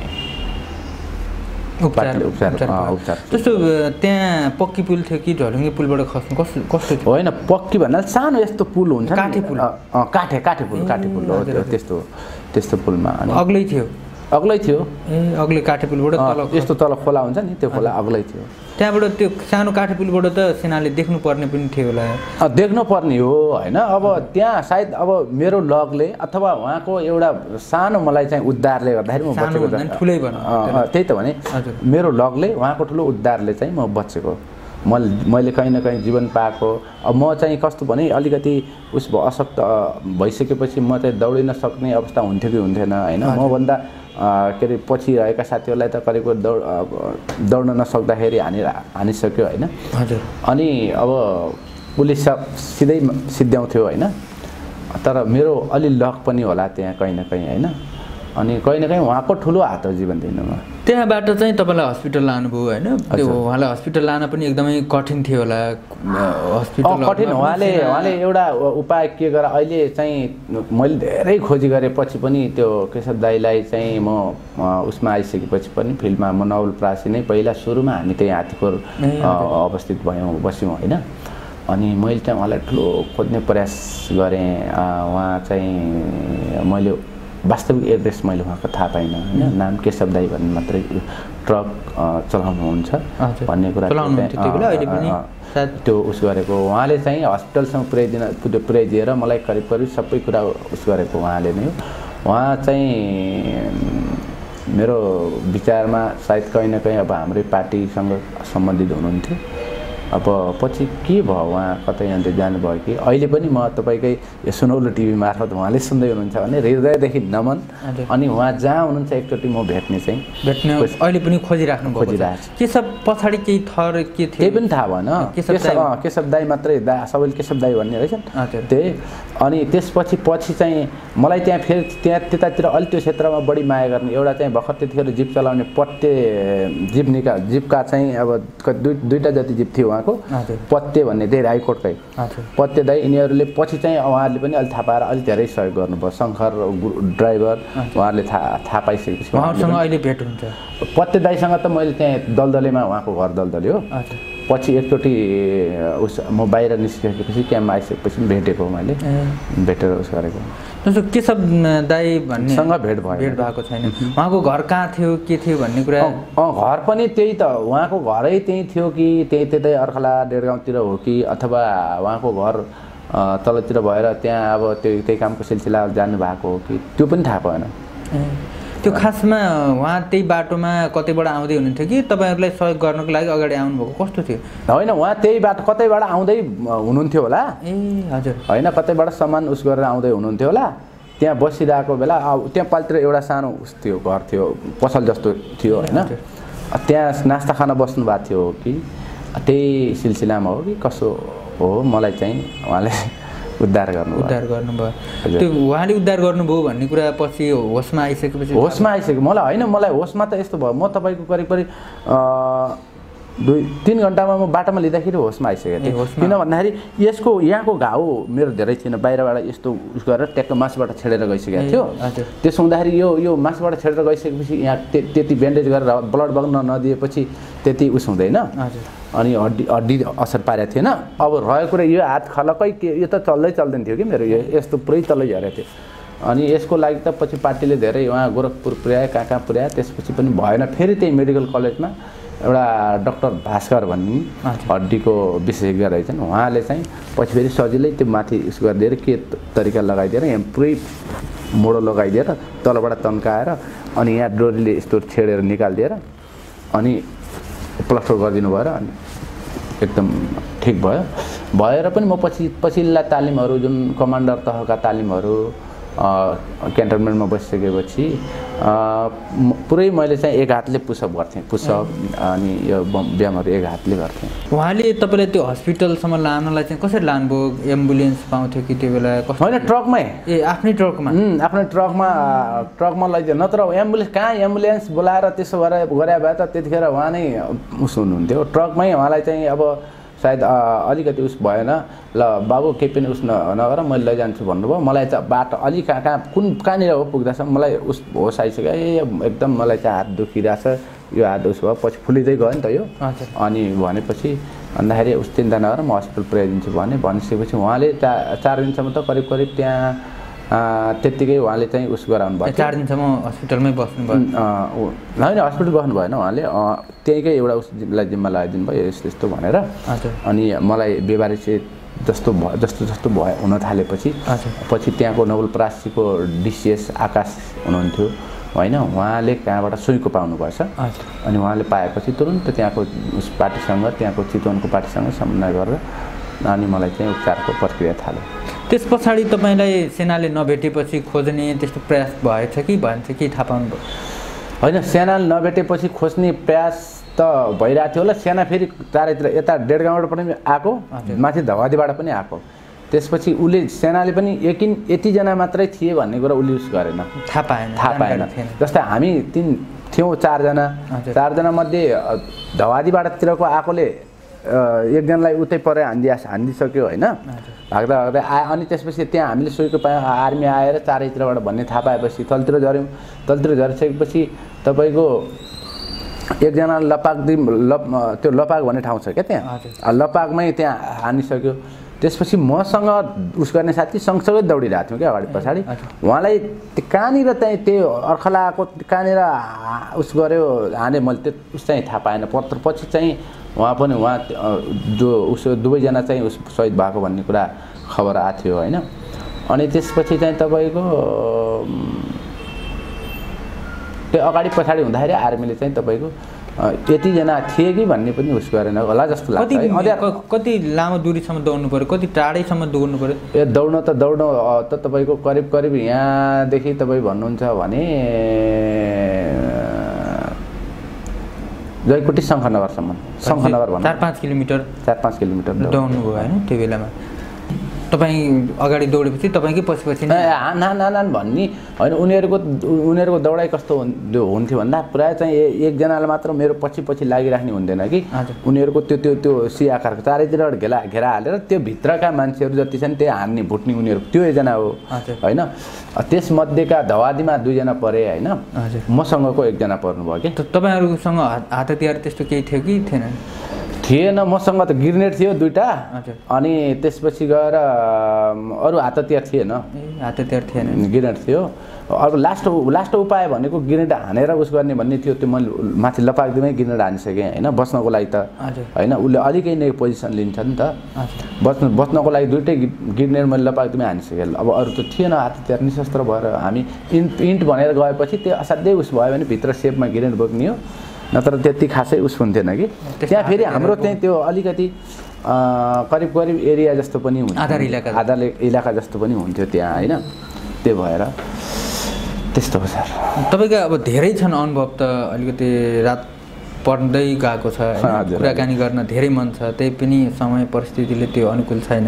Speaker 2: उपचार उपचार जस्तो त्यहाँ पक्की पुल थियो कि ढलुङ्गे पुलबाट खस्नु कस्तो कस्तो थियो
Speaker 1: होइन पक्की भन्दा सानो यस्तो पुल हुन्छ
Speaker 2: काठे पुल
Speaker 1: काठे काठे पुल काठे पुल हो त्यस्तो त्यस्तो पुलमा अनि
Speaker 2: अग्लै थियो
Speaker 1: अग्लै थियो
Speaker 2: ए अग्लै काठे पुलबाट तल
Speaker 1: यस्तो तल खोला हुन्छ नि त्यो खोला अग्लै थियो
Speaker 2: त्यहाँबाट त्यो सानो काठे पुलबाट त सेनाले देख्नु पर्ने पनि थियो होला
Speaker 1: देख्नु पर्ने हो होइन अब त्यहाँ सायद अब मेरो लगले अथवा उहाँको एउटा सानो मलाई चाहिँ उद्धारले गर्दाखेरि म बचेको
Speaker 2: ठुलै भनौँ
Speaker 1: त्यही त भने मेरो लगले उहाँको ठुलो उद्धारले चाहिँ म बचेको मैले मैले कहीँ न कहीँ जीवन पाएको अब म चाहिँ कस्तो भने अलिकति उस अशक्त भइसकेपछि म चाहिँ दौडिन सक्ने अवस्था हुन्थ्यो कि हुन्थेन होइन मभन्दा के अरे पछि रहेका साथीहरूलाई त करिब दौड दौड्न नसक्दाखेरि हानि हानिसक्यो होइन अनि अब पुलिस सिधै सिद्ध्याउँथ्यो होइन तर मेरो अलि लक पनि होला त्यहाँ कहीँ न कहीँ होइन अनि कहीँ न कहीँ उहाँको ठुलो हात हो जीवन दिनुमा
Speaker 2: त्यहाँबाट चाहिँ तपाईँलाई हस्पिटल लानुभयो होइन त्यो उहाँलाई हस्पिटल लान पनि एकदमै कठिन थियो होला
Speaker 1: हस्पिटल कठिन उहाँले उहाँले एउटा उपाय के गरेर अहिले चाहिँ मैले धेरै खोजी गरेँ पछि पनि त्यो केशव दाईलाई चाहिँ म उसमा आइसकेपछि पनि फिल्डमा म नवलपरासी नै पहिला सुरुमा हामी त्यही हात्तीखोर अवस्थित भयौँ बस्यौँ होइन अनि मैले चाहिँ उहाँलाई ठुलो खोज्ने प्रयास गरेँ। उहाँ चाहिँ मैले वास्तविक एड्रेस मैले उहाँको थाहा पाइनँ होइन। नाम केशव दाई भन्ने मात्रै ट्रक चलाउनुहुन्छ भन्ने कुरा त्यो उस गरेको। उहाँले चाहिँ हस्पिटलसँग पुर्याइदिन पुर्याइदिएर मलाई करिब करिब सबै कुरा उस गरेको उहाँले नै हो। उहाँ चाहिँ मेरो विचारमा सायद कहीँ न कहीँ अब हाम्रै पार्टीसँग सम्बन्धित हुनुहुन्थ्यो। अब पछि के भयो उहाँ कतै अन्त जानुभयो कि अहिले पनि म तपाईँकै यो सुनौलो टिभी मार्फत उहाँले सुन्दै हुनुहुन्छ भने हृदयदेखि नमन। अनि उहाँ जहाँ हुनुहुन्छ एकचोटि म भेट्ने चाहिँ
Speaker 2: भेट्ने अहिले पनि खोजिराख्नु
Speaker 1: खोजिरहेको
Speaker 2: के सब पछाडि केही थर के थियो
Speaker 1: त्यही पनि थाहा भएन। केशव दाई मात्रै दा सबैले केशव दाई भन्ने रहेछन् त्यही। अनि त्यसपछि पछि चाहिँ मलाई त्यहाँ फेरि त्यहाँ त्यतातिर अलि त्यो क्षेत्रमा बढी माया गर्ने एउटा चाहिँ भर्खर त्यतिखेर जिप चलाउने पत्ते जिप निका जिपका चाहिँ अब दुई दुईवटा जति जिप थियो उहाँको पत्ते भन्ने त्यही राईकोटकै पत्ते दाई। यिनीहरूले पछि चाहिँ उहाँहरूले पनि अलिक थाहा पाएर अलिक धेरै सहयोग गर्नुभयो। शङ्कर ड्राइभर उहाँहरूले थाहा थाहा पाइसकेपछि
Speaker 2: उहाँहरूसँग अहिले भेट हुन्छ।
Speaker 1: पत्ते दाईसँग त मैले त्यहाँ दलदलेमा उहाँको घर दलदले हो। पछि एकचोटि उस म बाहिर निस्किसकेपछि क्याम्पमा आइसकेपछि भेटेको मैले भेटेर उस गरेको।
Speaker 2: जस्तो केशव दाई भन्नेसँग
Speaker 1: भेट भयो
Speaker 2: भेट भएको छैन। उहाँको घर कहाँ थियो के थियो भन्ने कुरा
Speaker 1: घर पनि त्यही त उहाँको घरै त्यही थियो कि त्यही त्यतै अर्खला डेढगाउँतिर हो कि अथवा उहाँको घर तलतिर भएर त्यहाँ अब त्यो त्यही कामको सिलसिला जानुभएको हो कि त्यो पनि थाहा भएन।
Speaker 2: त्यो खासमा उहाँ त्यही बाटोमा कतैबाट आउँदै हुनुहुन्थ्यो कि तपाईँहरूलाई सहयोग गर्नको लागि अगाडि आउनुभएको कस्तो थियो?
Speaker 1: होइन उहाँ त्यही बाटो कतैबाट आउँदै हुनुहुन्थ्यो होला।
Speaker 2: ए हजुर
Speaker 1: होइन कतैबाट सामान उस गरेर आउँदै हुनुहुन्थ्यो होला। त्यहाँ बसिरहेको बेला त्यहाँ पालितिर एउटा सानो उस थियो घर थियो पसल जस्तो थियो होइन। त्यहाँ नास्ता खाना बस्नु भएको थियो कि त्यही सिलसिलामा हो कि कसो हो मलाई चाहिँ उहाँले उद्धार गर्नु
Speaker 2: उद्धार गर्नुभयो। त्यो उहाँले उद्धार गर्नुभयो भन्ने कुरा पछि होसमा आइसकेपछि
Speaker 1: होसमा आइसक्यो मलाई होइन मलाई होसमा त यस्तो भयो म तपाईँको करिब करिब दुई तिन घन्टामा म बाटोमा लिँदाखेरि होसमा आइसकेको थिएँ। किन भन्दाखेरि यसको यहाँको घाउ मेरो धेरै थिएन बाहिरबाट यस्तो उस गरेर ट्याक्क मासुबाट छेडेर गइसकेको थियो। त्यसो हुँदाखेरि यो यो मासुबाट छेडेर गइसकेपछि यहाँ त्यति ब्यान्डेज गरेर ब्लड बग्न नदिएपछि त्यति उस हुँदैन। अनि हड्डी हड्डी असर पारेको थिएन। अब रहेको कुरा यो हात खलकै के यो त चल्दै चल्दैन थियो कि मेरो यो यस्तो पुरै तलै झरेको थियो। अनि यसको लागि त पछि पार्टीले धेरै उहाँ गोरखपुर पुर्याए कहाँ कहाँ पुर्याए त्यसपछि पनि भएन। फेरि त्यही मेडिकल कलेजमा एउटा डाक्टर भास्कर भन्ने हड्डीको विशेषज्ञ रहेछन् उहाँले चाहिँ पछि फेरि सजिलै त्यो माथि उस गरिदिएर के तरिका लगाइदिएर यहाँ पुरै मोडो लगाइदिएर तलबाट तन्काएर अनि यहाँ डोरीले यस्तो छेडेर निकालिदिएर अनि प्लास्टर गरिदिनु भएर अनि एकदम ठिक भयो। भएर पनि म पछि पछिल्ला तालिमहरू जुन कमान्डर तहका तालिमहरू क्यान्टनमेन्टमा बसिसकेपछि पुरै मैले चाहिँ एक हातले पुसअप गर्थेँ पुसअप अनि यो व्यायामहरू एक हातले गर्थेँ।
Speaker 2: उहाँले तपाईँलाई त्यो हस्पिटलसम्म लानलाई चाहिँ कसरी लानुभयो? एम्बुलेन्स पाउँथ्यो कि त्यो बेला?
Speaker 1: होइन ट्रकमै
Speaker 2: ए आफ्नै ट्रकमा
Speaker 1: आफ्नै ट्रकमा ट्रकमा लैदियो। नत्र एम्बुलेन्स कहाँ एम्बुलेन्स बोलाएर त्यसो गरेर गरे भए त त्यतिखेर उहाँ नै उस हुनुहुन्थ्यो। ट्रकमै उहाँलाई चाहिँ अब सायद अलिकति उस भएन ल बाबु केही पनि उस नगर मैले लैजान्छु भन्नुभयो। मलाई चाहिँ बाटो अलिक कहाँ कहाँ कुन कहाँनिर हो पुग्दासम्म मलाई उस होस आइसक्यो। ए एकदम मलाई चाहिँ हात दुखिरहेछ यो हात उस भयो पछि फुलिँदै गयो नि त यो। अनि भनेपछि भन्दाखेरि उस चिन्ता नगर म हस्पिटल पुर्याइदिन्छु भने भनिसकेपछि उहाँले चा चार दिनसम्म त करिब करिब त्यहाँ त्यत्तिकै उहाँले चाहिँ उस गराउनु भयो।
Speaker 2: चार दिनसम्म हस्पिटलमै बस्नुभयो?
Speaker 1: होइन हस्पिटल बस्नु भएन उहाँले त्यहीँकै एउटा उसलाई जिम्मा लगाइदिनु भयो यस्तो यस्तो भनेर। अनि मलाई बेबारेसी जस्तो भयो जस्तो जस्तो भयो हुन थालेपछि पछि त्यहाँको नवलपरासीको डिसिएस आकाश हुनुहुन्थ्यो होइन उहाँले कहाँबाट सुइँको पाउनु भएछ। अनि उहाँले पाएपछि तुरुन्त त्यहाँको उस पार्टीसँग त्यहाँको चितवनको पार्टीसँग समन्वय गरेर अनि मलाई चाहिँ उपचारको प्रक्रिया थाल्यो।
Speaker 2: त्यस पछाडि तपाईँलाई सेनाले नभेटेपछि खोज्ने त्यस्तो प्रयास भएछ कि भएन कि थाहा पाउनुभयो?
Speaker 1: होइन सेनाले नभेटेपछि खोज्ने प्रयास त भइरहेको थियो होला। सेना फेरि चारैतिर यता डेढगाउँबाट पनि आएको माथि धवादीबाट पनि आएको। त्यसपछि उसले सेनाले पनि यकिन यतिजना मात्रै थिए भन्ने कुरा उसले उस गरेन
Speaker 2: थाहा पाएन
Speaker 1: थाहा पाएन। जस्तै हामी तिन थियौँ चारजना चारजना मध्ये धवादीबाटतिरको आएकोले एकजनालाई उतै परे हान्दिया हानिदिसक्यो होइन भाग्दा भाग्दै आयो। अनि त्यसपछि त्यहाँ हामीले सुइको पायौँ आर्मी आएर चारैतिरबाट भन्ने थाहा पाएपछि तलतिर झऱ्यौँ। तलतिर झरिसकेपछि तपाईँको एकजना लपाकदी लप त्यो लपाक भन्ने ठाउँ छ क्या त्यहाँ लपाकमै त्यहाँ हानिसक्यो। त्यसपछि मसँग उस गर्ने साथी सँगसँगै दौडिरहेको थियौँ क्या अगाडि पछाडि। उहाँलाई कहाँनिर चाहिँ त्यो अर्खलाको कहाँनिर उस गऱ्यो हाने मैले त्यो उस चाहिँ थाहा पाएन। पत्र पछि चाहिँ उहाँ पनि उहाँ जो उस दुवैजना चाहिँ उस सहिद भएको भन्ने कुरा खबर आएको थियो होइन। अनि त्यसपछि चाहिँ तपाईँको त्यो अगाडि पछाडि हुँदाखेरि आर्मीले चाहिँ तपाईँको यतिजना थिए कि भन्ने पनि उस गरेन होला जस्तो लाग्छ।
Speaker 2: कति लामो दूरीसम्म दौड्नु पऱ्यो, कति टाढैसम्म दौड्नु पऱ्यो?
Speaker 1: ए दौड्न त दौड्न त तपाईँको करिब करिब यहाँदेखि तपाईँ भन्नुहुन्छ भने जयकोटी शङ्खनगरसम्म शङ्खनगर भन्नु
Speaker 2: चार पाँच किलोमिटर
Speaker 1: चार पाँच किलोमिटर
Speaker 2: दौड्नु भयो होइन त्यो बेलामा। तपाईँ अगाडि दौडेपछि तपाईँकै पछि पछि
Speaker 1: ना ना ना भन्ने होइन। उनीहरूको उनीहरूको दौडाइ कस्तो हुन्थ्यो भन्दा प्रायः चाहिँ एकजनालाई मात्र मेरो पछि पछि लागिराख्ने हुँदैन कि उनीहरूको त्यो त्यो त्यो सी आकारको चारैतिर घेरा घेरा हालेर त्यो भित्रका मान्छेहरू जति छन् त्यो हान्ने भुट्ने उनीहरू त्यो एकजना हो होइन। त्यसमध्येका धवादीमा दुईजना परे होइन, मसँगको एकजना पर्नुभयो कि।
Speaker 2: तपाईँहरूसँग हात हतियार त्यस्तो केही थियो कि थिएन?
Speaker 1: थिएन, मसँग त ग्रेनेड थियो दुईवटा अनि त्यसपछि गएर अरू हात हतियार थिएन।
Speaker 2: हात हतियार थिएन,
Speaker 1: ग्रेनेड थियो। अब लास्ट लास्ट उपाय भनेको ग्रेनेड हानेर उस गर्ने भन्ने थियो। त्यो मैले माथि लपाक्दैमै ग्रेनेड हानिसकेँ होइन बस्नको लागि त होइन। उसले अलिकै नै पोजिसन लिन्छ नि त बस्नु बस्नको लागि दुइटै ग्रेनेड मैले लपाक्दैमै हानिसकेँ। अब अरू त थिएन हात हतियार, निशस्त्र भएर हामी इन्ट इन्ट भनेर गएपछि त्यो असाध्यै उस भयो भने भित्र सेपमा ग्रेनेड बोक्ने हो, नत्र त्यति खासै उस हुन्थेन कि। त्यहाँ फेरि हाम्रो चाहिँ त्यो अलिकति करिब करिब एरिया जस्तो पनि हुन्थ्यो,
Speaker 2: आधार इलाका
Speaker 1: आधार इलाका जस्तो पनि हुन्थ्यो त्यहाँ होइन। त्यो भएर त्यस्तो हो सर।
Speaker 2: तपाईँको अब धेरै छन् अनुभव त, अलिकति रात पढ्दै गएको छ, कुराकानी गर्न धेरै मन छ, त्यही पनि समय परिस्थितिले त्यो अनुकूल छैन।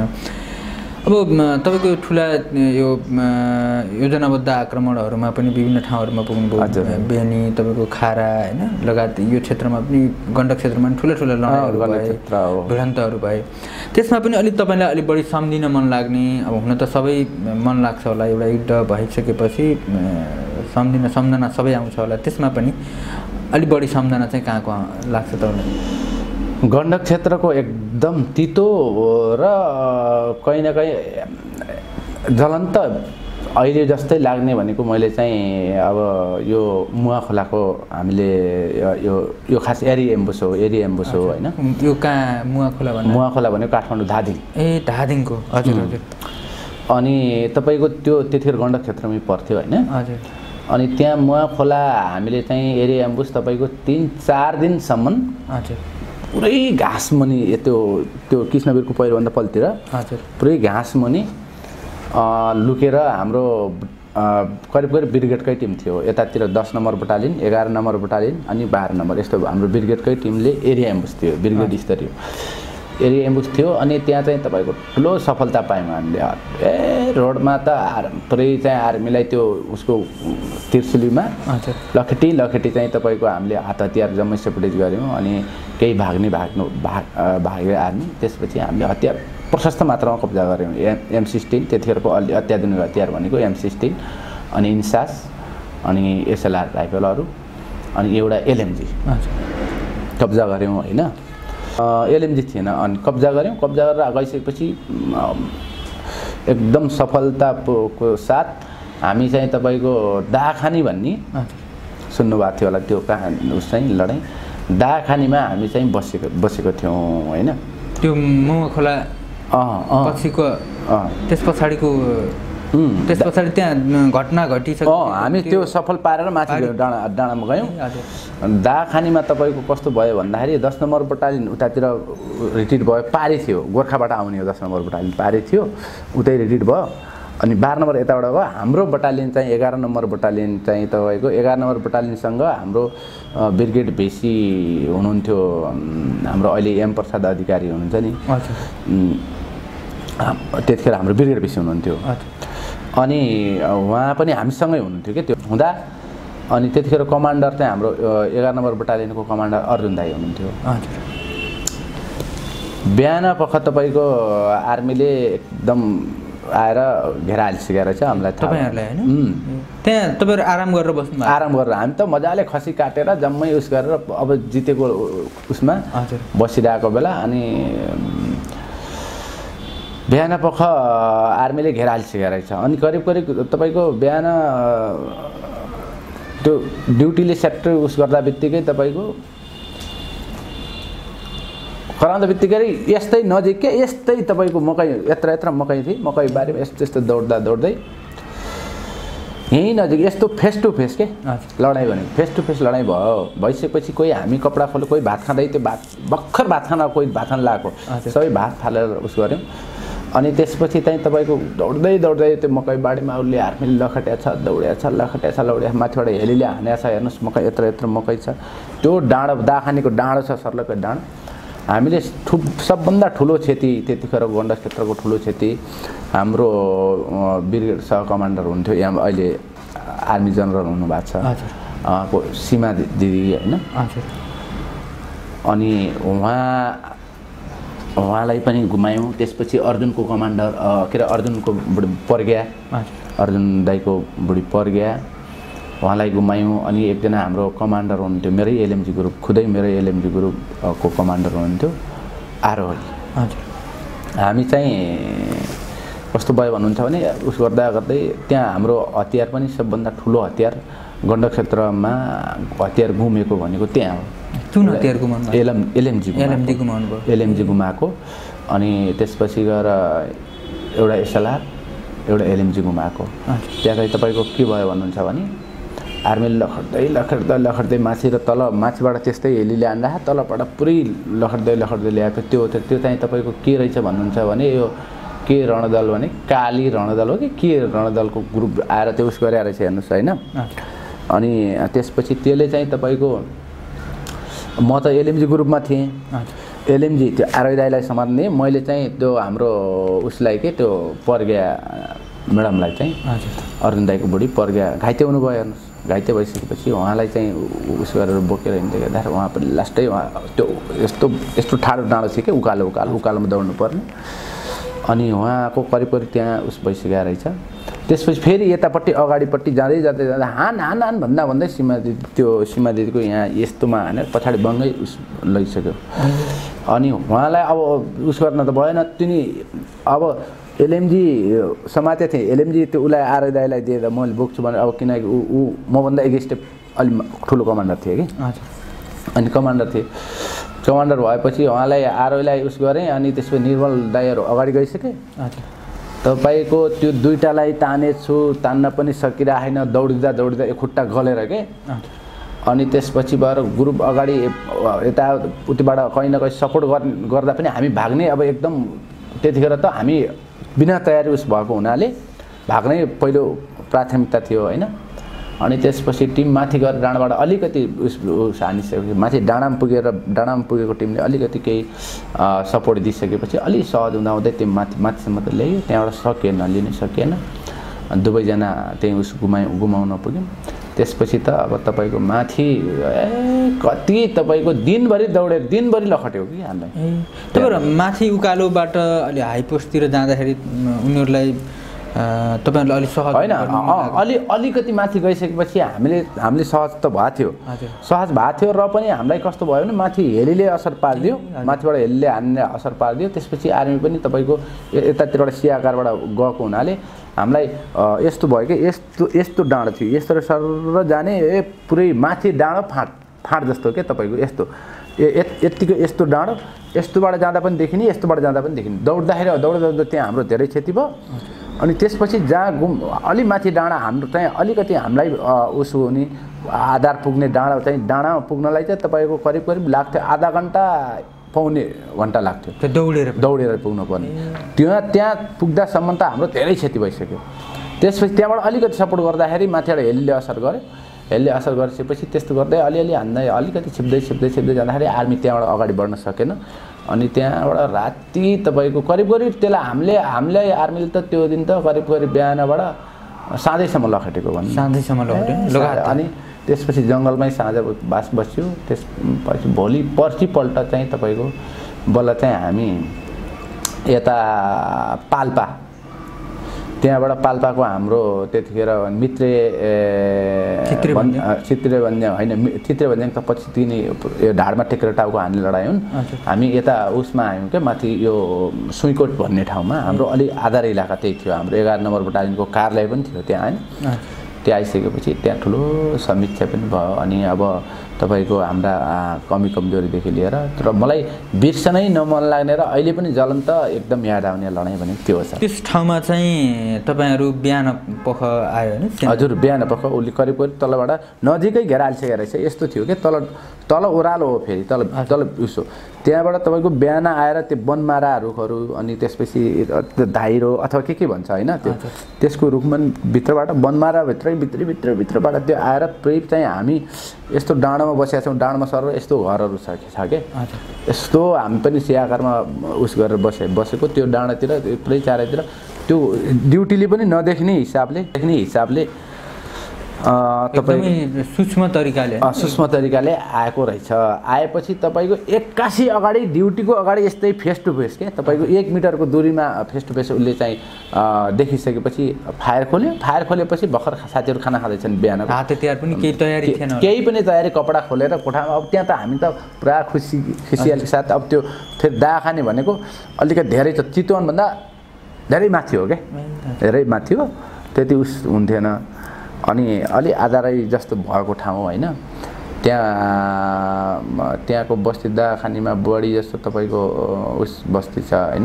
Speaker 2: अब तपाईँको ठुला यो योजनाबद्ध आक्रमणहरूमा पनि विभिन्न ठाउँहरूमा पुग्नुभयो, बेनी तपाईँको खारा होइन लगायत यो क्षेत्रमा पनि गण्डक क्षेत्रमा पनि ठुला ठुला लडाइँहरू भए, भिडन्तहरू भए। त्यसमा पनि अलिक तपाईँलाई अलिक बढी सम्झिन मन लाग्ने, अब हुन त सबै मन लाग्छ होला, एउटा युद्ध भइसकेपछि सम्झिन सम्झना सबै आउँछ होला, त्यसमा पनि अलिक बढी सम्झना चाहिँ कहाँ कहाँ लाग्छ तपाईँलाई?
Speaker 1: गण्डक क्षेत्रको एकदम तितो र कहीँ न कहीँ ज्वलन्त अहिले जस्तै लाग्ने भनेको मैले चाहिँ अब यो मुवा खोलाको हामीले यो यो खास एरी एम्बुस हो एरी एम्बुस हो होइन।
Speaker 2: यो कहाँ मुवा खोला भन्नु?
Speaker 1: मुवा खोला भनेको काठमाडौँ धादिङ।
Speaker 2: ए धादिङको, हजुर हजुर।
Speaker 1: अनि तपाईँको त्यो त्यतिखेर गण्डक क्षेत्रमै पर्थ्यो होइन।
Speaker 2: हजुर।
Speaker 1: अनि त्यहाँ मुवा खोला हामीले चाहिँ एरी एम्बुस तपाईँको तिन चार दिनसम्म
Speaker 2: हजुर
Speaker 1: पुरै घाँस मुनि त्यो त्यो कृष्णवीरको पहिरोभन्दा पल्तिर
Speaker 2: हजुर
Speaker 1: पुरै घाँस मुनि लुकेर हाम्रो करिब करिब ब्रिगेडकै टिम थियो। यतातिर दस नम्बर बटालियन, एघार नम्बर बटालियन अनि बाह्र नम्बर यस्तो हाम्रो ब्रिगेडकै टिमले एरिया एम्बुस थियो, ब्रिगेड स्तरीय एरिया एम्बुस थियो। अनि त्यहाँ चाहिँ तपाईँको ठुलो सफलता पायौँ हामीले। ए रोडमा त पुरै चाहिँ आर्मीलाई त्यो उसको त्रिशुलीमा लखेटी लखेटी चाहिँ तपाईँको हामीले हात हतियार जम्मै सेपरेट गऱ्यौँ। अनि केही भाग्ने भाग्नु भाग भाग्यो आर्मी। त्यसपछि हामीले हतियार प्रशस्त मात्रामा कब्जा गऱ्यौँ। एम एम सिक्सटिन त्यतिखेरको अलि अत्याधुनिक हतियार भनेको एम सिक्सटिन अनि इन्सास अनि एसएलआर राइफलहरू अनि एउटा एलएमजी कब्जा गऱ्यौँ होइन। एलएमजी थिएन अनि कब्जा गऱ्यौँ। कब्जा गरेर गइसकेपछि एकदम सफलताको साथ हामी चाहिँ तपाईँको दाखानी भन्ने सुन्नुभएको थियो होला त्यो कहाँ उस चाहिँ लडाइँ दाखानीमा हामी चाहिँ बसेको बसेको थियौँ होइन।
Speaker 2: त्यो मुवा खोला पछिको त्यस पछाडिको त्यस पछाडि त्यहाँ घटना घटिसक्यो।
Speaker 1: हामी त्यो सफल पारेर माथि डाँडा डाँडामा गयौँ। दाखानीमा तपाईँको कस्तो भयो भन्दाखेरि दस नम्बर बटालियन उतातिर रिट्रिट भयो, पारी थियो, गोर्खाबाट आउने हो दस नम्बर बटालियन पारी थियो, उतै रिट्रिट भयो। अनि बाह्र नम्बर यताबाट भयो। हाम्रो बटालियन चाहिँ एघार नम्बर बटालियन चाहिँ तपाईँको एघार नम्बर बटालियनसँग हाम्रो ब्रिगेड भेसी हुनुहुन्थ्यो, हाम्रो अहिले एम प्रसाद अधिकारी हुनुहुन्छ नि, त्यतिखेर हाम्रो ब्रिगेड भेसी हुनुहुन्थ्यो। अनि उहाँ पनि हामीसँगै हुनुहुन्थ्यो कि त्यो हुँदा अनि त्यतिखेर कमान्डर चाहिँ हाम्रो एघार नम्बर बटालियनको कमान्डर अर्जुन दाई हुनुहुन्थ्यो। बिहान पख तपाईँको आर्मीले एकदम आएर घेराले सिकाएर चाहिँ हामीलाई थाहा
Speaker 2: तपाईँहरूलाई होइन त्यहाँ तपाईँहरू आराम गरेर बस्नु
Speaker 1: आराम गरेर हामी त मजाले खसी काटेर जम्मै उस गरेर अब जितेको उसमा बसिरहेको बेला अनि बिहान पख आर्मीले घेराले सिकाइरहेको छ अनि करिब करिब तपाईँको बिहान त्यो ड्युटीले सेक्टर उस गर्दा बित्तिकै तपाईँको कराउँदा बित्तिकै यस्तै नजिक के यस्तै तपाईँको मकै यत्र यत्र मकै थिए मकै बारीमा यस्तो यस्तो दौड्दा दौड्दै यहीँ नजिक यस्तो फेस टु फेस के लडाइँ भने फेस टु फेस लडाइँ भयो भइसकेपछि कोही हामी कपडा खोल्यो कोही भात खाँदै त्यो भात भर्खर भात खान कोही भात खान लगाएको सबै भात फालेर उस गऱ्यौँ अनि त्यसपछि चाहिँ तपाईँको दौड्दै दौड्दै त्यो मकै बारीमा उसले आर्मीले लखट्या छ दौड्या छ लखट्या छ लौड्या माथिबाट हेलीले हान्या छ हेर्नुहोस् मकै यत्र यत्र मकै छ त्यो डाँडो दाखानीको डाँडो छ सर्लको डाँडो हामीले ठु सबभन्दा ठुलो क्षति त्यतिखेरको गण्डक क्षेत्रको ठुलो क्षति हाम्रो ब्रिगेड सह कमान्डर हुन्थ्यो यहाँ अहिले आर्मी जनरल हुनुभएको छ सीमा दिदी होइन अनि उहाँ उहाँलाई पनि गुमायौँ त्यसपछि अर्जुनको कमान्डर के अरे अर्जुनको बुढी पर्ग्या अर्जुन दाईको बुढी पर्ग्या उहाँलाई गुमायौँ अनि एकजना हाम्रो कमान्डर हुनुहुन्थ्यो मेरै एलएमजी ग्रुप खुदै मेरै एलएमजी ग्रुपको कमान्डर हुनुहुन्थ्यो आरोही हामी चाहिँ कस्तो भयो भन्नुहुन्छ भने उस गर्दा गर्दै त्यहाँ हाम्रो हतियार पनि सबभन्दा ठुलो हतियार गण्डक क्षेत्रमा हतियार गुमेको भनेको त्यहाँ हो
Speaker 2: जुन हतियार गुमाउनु
Speaker 1: एलएम एलएमजी
Speaker 2: एलएमजी गुमाउनु भयो
Speaker 1: एलएमजी गुमाएको अनि त्यसपछि गएर एउटा एसएलआर एउटा एलएमजी गुमाएको त्यहाँ चाहिँ तपाईँको के भयो भन्नुहुन्छ भने आर्मीले लखट्दै लखट्दै लखट्दै माथि र तल माथिबाट त्यस्तै हेली ल्याएर तलबाट पुरै लखट्दै लखट्दै ल्याएको त्यो त्यो चाहिँ तपाईँको के रहेछ भन्नुहुन्छ भने यो के रणदल भने काली रणदल हो कि के रणदलको ग्रुप आएर त्यो उस गरे रहेछ हेर्नुहोस् होइन अनि त्यसपछि त्यसले चाहिँ तपाईँको म त एलएमजी ग्रुपमा थिएँ एलएमजी त्यो आरोही दाईलाई समात्ने मैले चाहिँ त्यो हाम्रो उसलाई के त्यो पर्ग्या म्याडमलाई चाहिँ अर्जुन दाईको बुढी पर्ग्या घाइते हुनुभयो हेर्नुहोस् घाइते भइसकेपछि उहाँलाई चाहिँ उस गरेर बोकेर हिँड्दै गर्दा उहाँ पनि लास्टै उहाँ त्यो यस्तो यस्तो ठाडो डाँडो थियो कि उकालो उकालो उकालोमा दौड्नु पर्ने अनि उहाँको करिब करिब त्यहाँ उस भइसकेको रहेछ त्यसपछि फेरि यतापट्टि अगाडिपट्टि जाँदै जाँदै जाँदा हान हान हान भन्दा भन्दै सीमा दिदी त्यो सीमा दिदीको यहाँ यस्तोमा हानेर पछाडि बङ्गै उस लैसक्यो अनि उहाँलाई अब उस गर्न त भएन तिनी अब एलएमजी समाते थिएँ एलएमजी त्यो उसलाई आरोही दाईलाई दिएर मैले बोक्छु भनेर अब किनकि ऊ ऊ मभन्दा एक स्टेप अलि ठुलो कमान्डर थिएँ कि अनि कमान्डर थिएँ कमान्डर भएपछि उहाँलाई आरोहीलाई उस गरेँ अनि त्यसपछि निर्मल दाईहरू अगाडि गइसकेँ तपाईँको त्यो दुईटालाई तानेछु तान्न पनि सकिरहेन दौडिँदा दौडिँदा एक खुट्टा गलेर के अनि त्यसपछि भएर ग्रुप अगाडि यता उतिबाट कहीँ न कहीँ सपोर्ट गर्दा पनि हामी भाग्ने अब एकदम त्यतिखेर त हामी बिना तयारी उस भएको हुनाले भाग्नै पहिलो प्राथमिकता थियो होइन अनि त्यसपछि टिम माथि गएर डाँडाबाट अलिकति उस उस हानिसकेपछि माथि डाँडामा पुगेर डाँडामा पुगेको टिमले अलिकति केही सपोर्ट दिइसकेपछि अलि सहज हुँदा हुँदै त्यो माथि माथिसम्म त ल्यायो त्यहाँबाट सकिएन लिनै सकिएन दुवैजना त्यहीँ उस गुमाइ गुमाउन पुग्यौँ त्यसपछि त अब तपाईँको माथि ए कति तपाईँको दिनभरि दौडेर दिनभरि लखट्यो कि हामीलाई
Speaker 2: तपाईँहरू माथि उकालोबाट अलि हाई पोस्टतिर जाँदाखेरि उनीहरूलाई तपाईँहरूलाई अलिक सहज
Speaker 1: होइन अलि अलिकति माथि गइसकेपछि हामीले हामीले सहज त भएको थियो सहज भएको थियो र पनि हामीलाई कस्तो भयो भने माथि हेलीले असर पारिदियो माथिबाट हेलीले हान्ने असर पारिदियो त्यसपछि आर्मी पनि तपाईँको यतातिरबाट सियाकारबाट गएको हुनाले हामीलाई यस्तो भयो कि यस्तो यस्तो डाँडो थियो यस्तो सर जाने ए पुरै माथि डाँडो फाँट फाँट जस्तो के तपाईँको यस्तो यत्तिको यस्तो डाँडो यस्तोबाट जाँदा पनि देखिने यस्तोबाट जाँदा पनि देखिने दौड्दाखेरि दौड्दा दौड्दा त्यहाँ हाम्रो धेरै क्षति भयो अनि त्यसपछि जहाँ गुम अलि माथि डाँडा हाम्रो चाहिँ अलिकति हामीलाई उसो हुने आधार पुग्ने डाँडा चाहिँ डाँडामा पुग्नलाई चाहिँ तपाईँको करिब करिब लाग्थ्यो आधा घन्टा पाउने घन्टा लाग्थ्यो
Speaker 2: त्यो दौडेर
Speaker 1: दौडेर पुग्नुपर्ने त्यहाँ त्यहाँ पुग्दासम्म त हाम्रो धेरै क्षति भइसक्यो त्यसपछि त्यहाँबाट अलिकति सपोर्ट गर्दाखेरि माथिबाट हेलीले असर गर्यो हेलीले असर गरिसकेपछि त्यस्तो गर्दै अलिअलि हान्दै अलिकति छिप्दै छिप्दै छिप्दै जाँदाखेरि आर्मी त्यहाँबाट अगाडि बढ्न सकेन अनि त्यहाँबाट राति तपाईँको करिब करिब त्यसलाई हामीले हामीलाई आर्मीले त त्यो दिन त करिब करिब बिहानबाट साँझैसम्म लखेटेको भन्नु
Speaker 2: साँझैसम्म लखेट्यो
Speaker 1: अनि त्यसपछि जङ्गलमै साँझ बास बस्यो त्यसपछि भोलि पर्सिपल्ट चाहिँ तपाईँको बल्ल चाहिँ हामी यता पाल्पा त्यहाँबाट पाल्पाको हाम्रो त्यतिखेर मित्रे चित्रे भन्ने होइन चित्रे भन्ने त पछि तिनी यो ढाडमा टेकेर टाउको हान्ने लडाइँ हुन् हामी यता उसमा आयौँ क्या माथि यो सुइकोट भन्ने ठाउँमा हाम्रो अलि आधार इलाका त्यही थियो हाम्रो एघार नम्बर बटालियनको कार्यालय पनि थियो त्यहाँ होइन त्यहाँ आइसकेपछि त्यहाँ ठुलो समीक्षा पनि भयो अनि अब तपाईँको हाम्रा कमी कमजोरीदेखि लिएर तर मलाई बिर्सनै नमन लाग्ने र अहिले पनि ज्वलन्त एकदम याद आउने लडाइँ भने त्यो हो सर
Speaker 2: त्यस ठाउँमा चाहिँ तपाईँहरू बिहान पख आयो होइन
Speaker 1: हजुर बिहान पख उसले करिब करिब तलबाट नजिकै घेरालिसकेको रहेछ यस्तो थियो कि तल तल ओह्रालो हो फेरि तल तल उसो त्यहाँबाट तपाईँको बिहान आएर त्यो बनमारा रुखहरू अनि त्यसपछि धाइरो अथवा के के भन्छ होइन त्यो त्यसको रुखमा भित्रबाट बनमाराभित्रै भित्री भित्र भित्रबाट त्यो आएर पुरै चाहिँ हामी यस्तो डाँडोमा बसेका छौँ डाँडोमा सर यस्तो घरहरू छ छ के यस्तो हामी पनि सियाकारमा उस गरेर बसे बसेको त्यो डाँडातिर पुरै चारैतिर त्यो ड्युटीले पनि नदेख्ने हिसाबले देख्ने हिसाबले
Speaker 2: तपाईँ सूक्ष्म तरिकाले
Speaker 1: सूक्ष्म तरिकाले आएको रहेछ आएपछि तपाईँको एक्कासी अगाडि ड्युटीको अगाडि यस्तै फेस टु फेस के तपाईँको एक मिटरको दूरीमा फेस टु फेस उसले चाहिँ देखिसकेपछि फायर खोल्यो फायर खोलेपछि भर्खर साथीहरू खाना खाँदैछन् बिहान
Speaker 2: हात हतियार पनि केही तयारी थिएन
Speaker 1: केही पनि तयारी कपडा खोलेर कोठामा अब त्यहाँ त हामी त पुरा खुसी खुसियालीको साथ अब त्यो फेरि दाह खाने भनेको अलिकति धेरै छ चितवनभन्दा धेरै माथि हो क्या धेरै माथि हो त्यति उस हुन्थेन अनि अलि आधारै जस्तो भएको ठाउँ होइन त्यहाँ त्यहाँको बस्ती दाखानीमा बढी जस्तो तपाईँको उस बस्ती छ होइन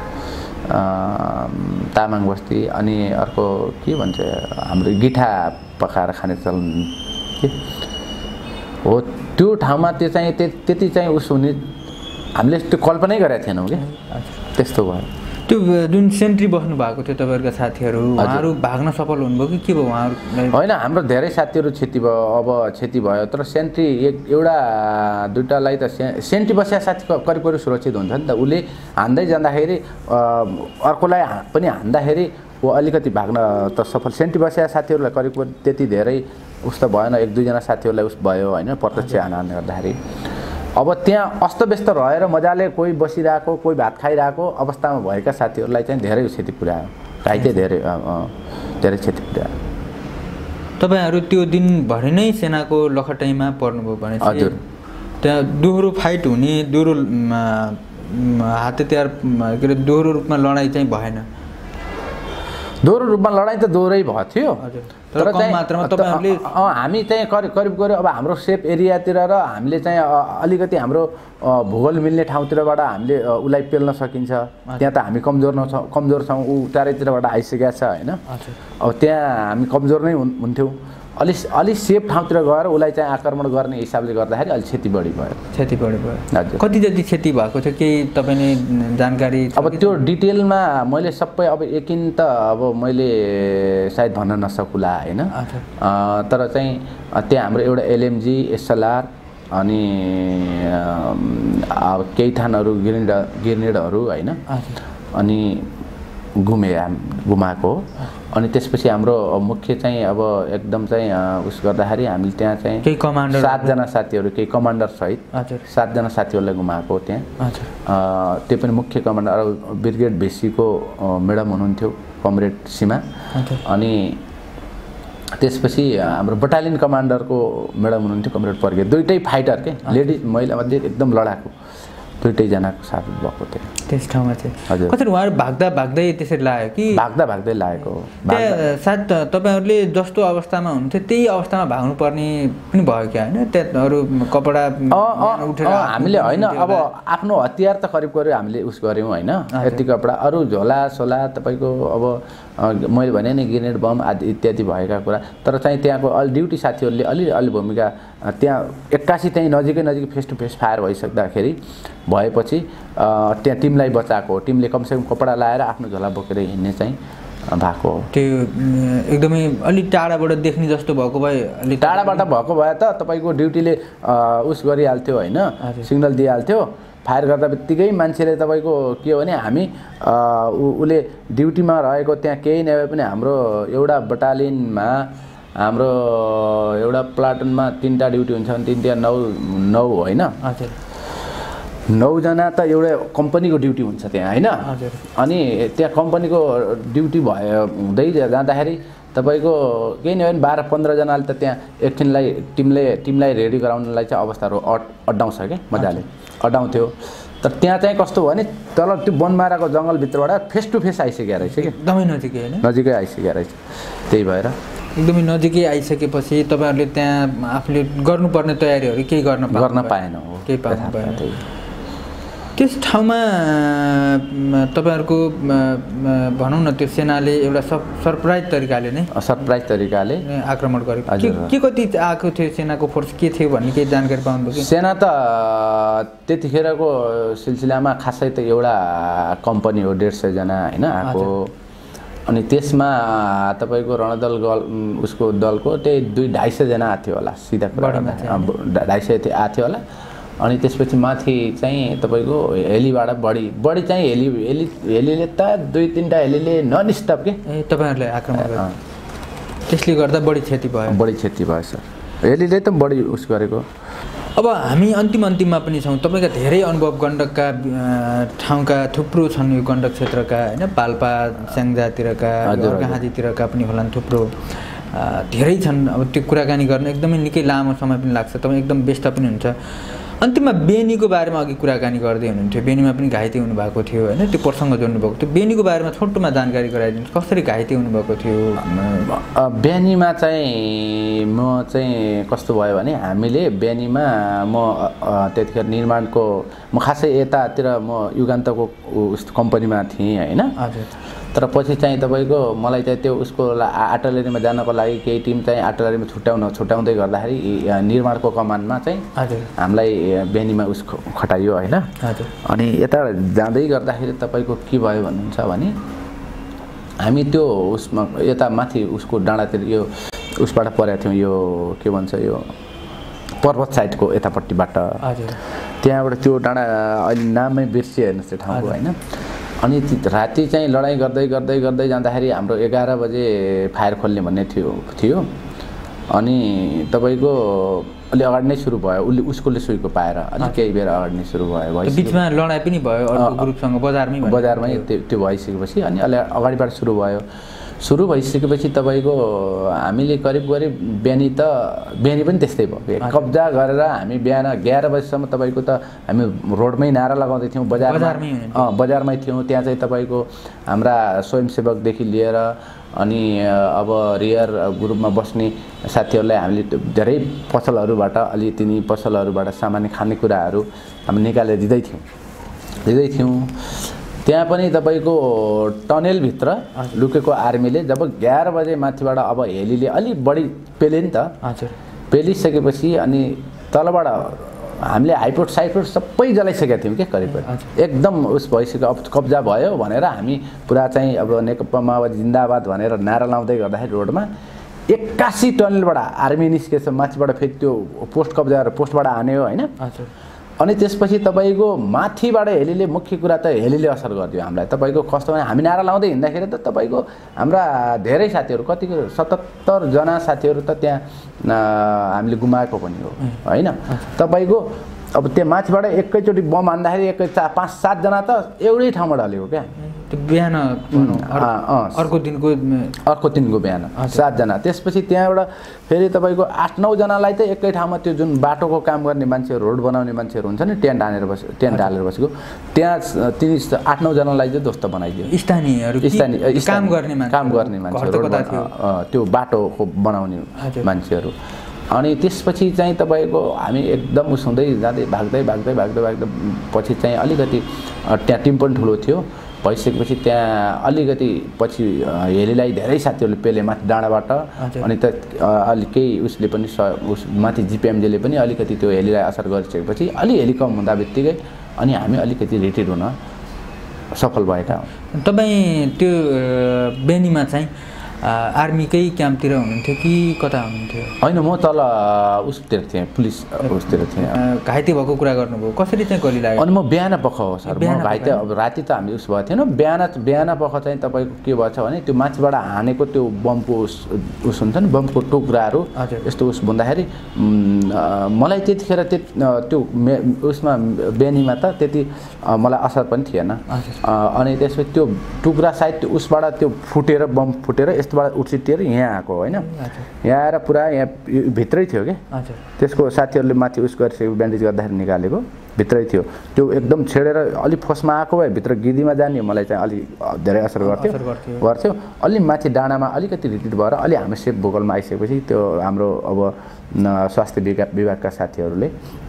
Speaker 1: तामाङ बस्ती अनि अर्को के भन्छ हाम्रो गिठा पकाएर खाने चलन के हो त्यो ठाउँमा त्यो चाहिँ त्यति चाहिँ उस हुने हामीले त्यो कल्पनै गरेका थिएनौँ कि त्यस्तो भयो
Speaker 2: त्यो जुन सेन्ट्री बस्नु भएको थियो तपाईँहरूका साथीहरू उहाँहरू भाग्न सफल हुनुभयो कि के भयो उहाँहरू
Speaker 1: होइन हाम्रो धेरै साथीहरू क्षति भयो अब क्षति भयो तर सेन्ट्री एक एउटा दुइटालाई त से सेन्ट्री बसेका साथी करिब करिब सुरक्षित हुन्छ नि त उसले हान्दै जाँदाखेरि अर्कोलाई पनि हान्दाखेरि ऊ अलिकति भाग्न त सफल सेन्ट्री बसेका साथीहरूलाई करिब करिब त्यति धेरै उस त भएन एक दुईजना साथीहरूलाई उस भयो होइन प्रत्यक्ष हान्ने गर्दाखेरि अब त्यहाँ अस्तव्यस्त रहेर मजाले कोही बसिरहेको कोही भात खाइरहेको अवस्थामा भएका साथीहरूलाई चाहिँ धेरै क्षति पुर्यायो घाइते धेरै धेरै क्षति पुर्यायो
Speaker 2: तपाईँहरू त्यो दिनभरि नै सेनाको लखटाइमा पर्नुभयो भने
Speaker 1: हजुर
Speaker 2: त्यहाँ दोहोरो फाइट हुने दोहोरो हात हतियार के अरे दोहोरो रूपमा लडाइँ चाहिँ भएन
Speaker 1: दोहोरो रूपमा लडाइँ त दोहोरै भएको थियो
Speaker 2: तर कम मात्रामा तपाईहरुले
Speaker 1: हामी चाहिँ करिब करिब गऱ्यो अब हाम्रो सेफ एरियातिर र हामीले चाहिँ अलिकति हाम्रो भूगोल मिल्ने ठाउँतिरबाट हामीले उलाई पेल्न सकिन्छ त्यहाँ त हामी कमजोर नछौँ कमजोर छौँ ऊ चारैतिरबाट आइसकेको छ होइन अब त्यहाँ हामी कमजोर नै हुन्थ्यौँ अलि अलि सेफ ठाउँतिर गएर उसलाई चाहिँ आक्रमण गर्ने हिसाबले गर्दाखेरि अलि क्षति बढी भयो
Speaker 2: क्षति बढी भयो हजुर कति जति क्षति भएको थियो केही तपाईँले जानकारी
Speaker 1: अब त्यो डिटेलमा मैले सबै अब एकिन त अब मैले सायद भन्न नसकुला होइन तर चाहिँ त्यहाँ हाम्रो एउटा एलएमजी एसएलआर अनि केही थानहरू ग्रेनेड ग्रेनेडहरू होइन अनि गुमे गुमाएको अनि त्यसपछि हाम्रो मुख्य चाहिँ अब एकदम चाहिँ उस गर्दाखेरि हामीले त्यहाँ चाहिँ
Speaker 2: केही कमान्डर
Speaker 1: सातजना साथीहरू केही कमान्डर सहित सातजना साथीहरूलाई गुमाएको त्यहाँ त्यो पनि मुख्य कमान्डर ब्रिगेड भेसीको म्याडम हुनुहुन्थ्यो कमरेड सीमा अनि त्यसपछि हाम्रो बटालियन कमान्डरको म्याडम हुनुहुन्थ्यो कमरेड पर्गे दुईटै फाइटर के लेडिज महिला मध्ये एकदम लडाकु दुईटैजनाको साथ भएको थियो
Speaker 2: त्यस ठाउँमा चाहिँ कसरी उहाँहरू भाग्दा भाग्दै त्यसरी लाग्यो कि
Speaker 1: भाग्दा भाग्दै लागेको
Speaker 2: सायद तपाईँहरूले जस्तो अवस्थामा हुनुहुन्थ्यो त्यही अवस्थामा भाग्नु पर्ने पनि भयो क्या होइन त्यहाँ अरू कपडा
Speaker 1: उठेर हामीले होइन अब आफ्नो हतियार त करिब करिब हामीले उस गऱ्यौँ होइन यति कपडा अरू झोला सोला तपाईँको अब मैले भने नि ग्रेनेड बम आदि इत्यादि भएका कुरा तर चाहिँ त्यहाँको अलि ड्युटी साथीहरूले अलि अलि भूमिका त्यहाँ एक्कासी चाहिँ नजिकै नजिकै फेस टु फेस फायर भइसक्दाखेरि भएपछि त्यहाँ टिमलाई बचाएको टिमले कमसेकम कपडा लाएर आफ्नो झोला बोकेर हिँड्ने चाहिँ भएको हो
Speaker 2: त्यो एकदमै अलि टाढाबाट देख्ने जस्तो भएको भए अलि
Speaker 1: टाढाबाट भएको भए त तपाईँको ड्युटीले उस गरिहाल्थ्यो होइन सिग्नल दिइहाल्थ्यो फायर गर्दा बित्तिकै मान्छेले तपाईँको के हो भने हामी उसले ड्युटीमा रहेको त्यहाँ केही नभए पनि हाम्रो एउटा बटालियनमा हाम्रो एउटा प्लाटुनमा तिनवटा ड्युटी हुन्छ भने तिनवटा नौ नौ होइन नौजना त एउटा कम्पनीको ड्युटी हुन्छ त्यहाँ होइन
Speaker 2: हजुर
Speaker 1: अनि त्यहाँ कम्पनीको ड्युटी भयो हुँदै जाँदाखेरि तपाईँको केही नभए पनि बाह्र पन्ध्रजनाले त त्यहाँ एकछिनलाई टिमले टिमलाई रेडी गराउनलाई चाहिँ अवस्थाहरू अट अड्डाउँछ क्या मजाले अड्डाउँथ्यो तर त्यहाँ चाहिँ कस्तो भयो भने तल त्यो बनमाराको जङ्गलभित्रबाट फेस टु फेस आइसकेको रहेछ कि
Speaker 2: एकदमै नजिकै होइन
Speaker 1: नजिकै आइसकेको रहेछ त्यही भएर
Speaker 2: एकदमै नजिकै आइसकेपछि तपाईँहरूले त्यहाँ आफूले गर्नुपर्ने तयारीहरू केही गर्न
Speaker 1: गर्न पाएन हो
Speaker 2: केही पाउनु भएन त्यस ठाउँमा तपाईँहरूको भनौँ न त्यो सेनाले एउटा सब सरप्राइज तरिकाले नै
Speaker 1: सरप्राइज तरिकाले
Speaker 2: आक्रमण गरेको के कति आएको थियो सेनाको फोर्स के थियो भन्ने केही जानकारी पाउनुभयो कि
Speaker 1: सेना त त्यतिखेरको सिलसिलामा खासै त एउटा कम्पनी हो डेढ सयजना होइन आएको अनि त्यसमा तपाईँको रणदल गल उसको दलको त्यही दुई ढाई सयजना आएको थियो होला सिधा कुरा ढाई सय आएको थियो होला अनि त्यसपछि माथि चाहिँ तपाईँको हेलीबाट बढी बढी चाहिँ हेली हेली हेलीले त दुई तिनवटा हेलीले ननस्टप के
Speaker 2: ए तपाईँहरूले आक्रमण गरे त्यसले गर्दा बढी क्षति भयो
Speaker 1: बढी क्षति भयो सर हेलीले त बढी उस गरेको
Speaker 2: अब हामी अन्तिम अन्तिममा पनि छौँ तपाईँका धेरै अनुभव गण्डकका ठाउँका थुप्रो छन् यो गण्डक क्षेत्रका होइन पाल्पा स्याङ्जातिरका अर्घाहाँजीतिरका पनि होलान् थुप्रो धेरै छन् अब त्यो कुराकानी गर्न एकदमै निकै लामो समय पनि लाग्छ तपाईँ एकदम व्यस्त पनि हुन्छ अन्तिममा बेनीको बारेमा अघि कुराकानी गर्दै हुनुहुन्थ्यो बेनीमा पनि घाइते हुनुभएको थियो होइन त्यो प्रसङ्ग जोड्नुभएको थियो बेनीको बारेमा छोटोमा जानकारी गराइदिनुहोस् कसरी घाइते हुनुभएको थियो
Speaker 1: बेनीमा चाहिँ म चाहिँ कस्तो भयो भने हामीले बेनीमा म त्यतिखेर निर्माणको म खासै यतातिर म युगान्तको उस कम्पनीमा थिएँ होइन
Speaker 2: हजुर
Speaker 1: तर पछि चाहिँ तपाईँको मलाई चाहिँ त्यो उसको आर्टिलरीमा जानको लागि केही टिम चाहिँ आर्टिलरीमा छुट्याउन छुट्याउँदै गर्दाखेरि निर्माणको कमानमा चाहिँ
Speaker 2: हजुर
Speaker 1: हामीलाई बेनीमा उस खटाइयो होइन
Speaker 2: हजुर
Speaker 1: अनि यता जाँदै गर्दाखेरि तपाईँको के भयो भन्नुहुन्छ भने हामी त्यो उसमा यता माथि उसको डाँडातिर यो उसबाट परेको थियौँ यो के भन्छ यो पर्वत साइडको यतापट्टिबाट
Speaker 2: हजुर
Speaker 1: त्यहाँबाट त्यो डाँडा अहिले नामै बिर्सियो हेर्नुहोस् त्यो ठाउँको होइन अनि राति चाहिँ लडाइँ गर्दै गर्दै गर्दै जाँदाखेरि हाम्रो एघार बजे फायर खोल्ने भन्ने थियो थियो अनि तपाईँको अलि अगाडि नै सुरु भयो उसले उसकोले सुईको पाएर अलिक केही बेर अगाडि नै सुरु भयो भइसक्यो
Speaker 2: बिचमा लडाइँ पनि भयो अर्को ग्रुपसँग बजारमै
Speaker 1: बजारमै त्यो त्यो भइसकेपछि अनि अलि अगाडिबाट सुरु भयो सुरु भइसकेपछि तपाईँको हामीले करिब करिब बिहानी त बिहानी पनि त्यस्तै भयो कब्जा गरेर हामी बिहान एघार बजीसम्म तपाईँको त हामी रोडमै नारा लगाउँदै थियौँ बजारमै अँ बजारमै थियौँ त्यहाँ चाहिँ तपाईँको हाम्रा स्वयंसेवकदेखि लिएर अनि अब रियर ग्रुपमा बस्ने साथीहरूलाई हामीले धेरै पसलहरूबाट अलि तिनी पसलहरूबाट सामान्य खानेकुराहरू हामी निकालेर दिँदै थियौँ दिँदै थियौँ त्यहाँ पनि तपाईँको टनेलभित्र लुकेको आर्मीले जब एघार बजे माथिबाट अब हेलीले अलिक बढी पेले नि त
Speaker 2: हजुर
Speaker 1: पेलिसकेपछि अनि तलबाट हामीले हाइपोट साइपोट सबै जलाइसकेका थियौँ क्या करिब एकदम उस भइसक्यो अब कब्जा भयो भनेर हामी पुरा चाहिँ अब नेकपा माओवादी जिन्दाबाद भनेर नारा लाउँदै गर्दाखेरि रोडमा एक्कासी टनलबाट आर्मी निस्केछ माथिबाट फेरि त्यो पोस्ट कब्जा गरेर पोस्टबाट हान्यो होइन
Speaker 2: हजुर
Speaker 1: अनि त्यसपछि तपाईँको माथिबाट हेलीले मुख्य कुरा त हेलीले असर गरिदियो हामीलाई तपाईँको कस्तो भने हामी नारा लाउँदै हिँड्दाखेरि त तपाईँको हाम्रा धेरै साथीहरू कतिको सतहत्तरजना साथीहरू त त्यहाँ हामीले गुमाएको पनि हो होइन तपाईँको अब त्यहाँ माथिबाट एकैचोटि बम हान्दाखेरि एकै चा पाँच सातजना त एउटै ठाउँबाट हलेको क्या
Speaker 2: त्यो बिहान अर्को दिनको
Speaker 1: अर्को दिनको बिहान सातजना त्यसपछि त्यहाँबाट फेरि तपाईँको आठ नौजनालाई त एकै ठाउँमा त्यो जुन बाटोको काम गर्ने मान्छेहरू रोड बनाउने मान्छेहरू हुन्छ नि टेन्ट हानेर बस्यो टेन्ट हालेर बसेको त्यहाँ तिनी आठ नौजनालाई चाहिँ ध्वस्त बनाइदियो
Speaker 2: स्थानीयहरू
Speaker 1: स्थानीय
Speaker 2: काम गर्ने
Speaker 1: काम गर्ने मान्छेहरू त्यो बाटोको बनाउने मान्छेहरू अनि त्यसपछि चाहिँ तपाईँको हामी एकदम उस हुँदै जाँदै भाग्दै भाग्दै भाग्दै भाग्दै पछि चाहिँ अलिकति त्यहाँ टिम पनि ठुलो थियो भइसकेपछि त्यहाँ अलिकति पछि हेलीलाई धेरै साथीहरूले पेले माथि डाँडाबाट अनि त अलिक केही उसले पनि उस माथि जिपिएमजीले पनि अलिकति त्यो हेलीलाई असर गरिसकेपछि अलि हेली कम हुँदा बित्तिकै अनि हामी अलिकति रिटेड हुन सफल भएका हौँ।
Speaker 2: तपाईँ त्यो बेनीमा चाहिँ आर्मीकै क्याम्पतिर हुनुहुन्थ्यो कि कता हुनुहुन्थ्यो?
Speaker 1: होइन, म तल उसतिर थिएँ, पुलिस उसतिर थिएँ।
Speaker 2: घाइते भएको कुरा गर्नुभयो, कसरी चाहिँ गोली लाग्यो?
Speaker 1: अनि म बिहान पख हो सर, म घाइते अब राति त हामी उस भएको थिएन, बिहान बिहान पख चाहिँ तपाईँको के भएछ भने त्यो माथिबाट हानेको त्यो बमको उस उस हुन्छ नि, बमको टुक्राहरू यस्तो उस भन्दाखेरि मलाई त्यतिखेर त्यो उसमा बेनीमा त त्यति मलाई असर पनि थिएन। अनि त्यसपछि त्यो टुक्रा सायद त्यो उसबाट त्यो फुटेर बम फुटेर यस्तोबाट उछिटिएर यहाँ आएको होइन, यहाँ आएर पुरा यहाँ भित्रै थियो कि, त्यसको साथीहरूले माथि उस गरिसकेको ब्यान्डेज गर्दाखेरि निकालेको भित्रै थियो। त्यो एकदम छेडेर अलिक फोसमा आएको भए भित्र गिदीमा जाने मलाई चाहिँ अलिक धेरै असर गर्थ्यो गर्थ्यो अलि माथि डाँडामा अलिकति रिटिट भएर अलि हाम्रो सेफ भोकलमा आइसकेपछि त्यो हाम्रो अब स्वास्थ्य विभाग विभागका साथीहरूले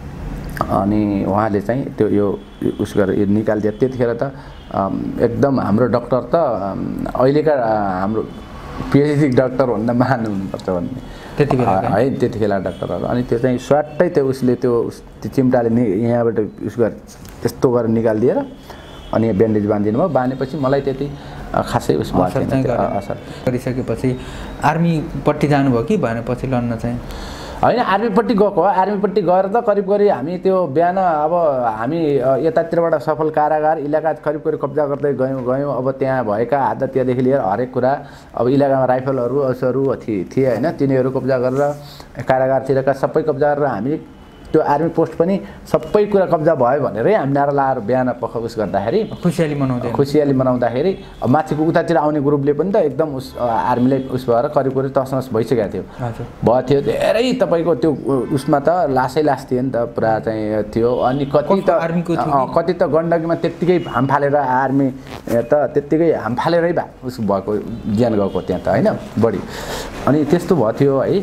Speaker 1: अनि उहाँले चाहिँ त्यो यो उस गरेर निकालिदियो। त्यतिखेर त एकदम हाम्रो डाक्टर त अहिलेका हाम्रो पिएचडी डाक्टर भन्दा महान हुनुपर्छ भन्ने
Speaker 2: त्यति बेला
Speaker 1: है, त्यतिखेर डाक्टरहरू। अनि त्यो चाहिँ स्वाटै त्यो उसले त्यो त्यो चिम्टाले नि यहाँबाट उस गरेर त्यस्तो गरेर निकालिदिएर अनि ब्यान्डेज बाँधिदिनु भयो। बाँधेपछि मलाई त्यति खासै उस
Speaker 2: असर गरिसकेपछि आर्मीपट्टि जानुभयो कि भएन पछि लड्न चाहिँ?
Speaker 1: होइन, आर्मीपट्टि गएको हो। आर्मीपट्टि गएर त करिब करिब हामी त्यो बिहान अब हामी यतातिरबाट सफल कारागार इलाका करिब करिब कब्जा गर्दै गयौँ गयौँ अब त्यहाँ भएका हातहतियारदेखि लिएर हरेक कुरा अब इलाकामा राइफलहरू असहरू थिए थिए होइन, तिनीहरू कब्जा गरेर कारागारतिरका सबै कब्जा गरेर हामी त्यो आर्मी पोस्ट पनि सबै कुरा कब्जा भयो भनेरै हामी नारा लाएर बिहान पख उस गर्दाखेरि
Speaker 2: खुसियाली मनाउँदै
Speaker 1: खुसियाली मनाउँदाखेरि माथिको उतातिर आउने ग्रुपले पनि त एकदम उस आर्मीलाई उस भएर करिब करिब तसनस भइसकेको थियो भयो थियो धेरै तपाईँको त्यो उसमा त लासै लास थियो नि त पुरा चाहिँ थियो। अनि कति त
Speaker 2: आर्मीको
Speaker 1: कति त गण्डकीमा त्यत्तिकै हाम फालेर आर्मी त त्यत्तिकै हाम फालेरै भए उस भएको ज्यान गएको त्यहाँ त होइन बढी। अनि त्यस्तो भयो थियो है।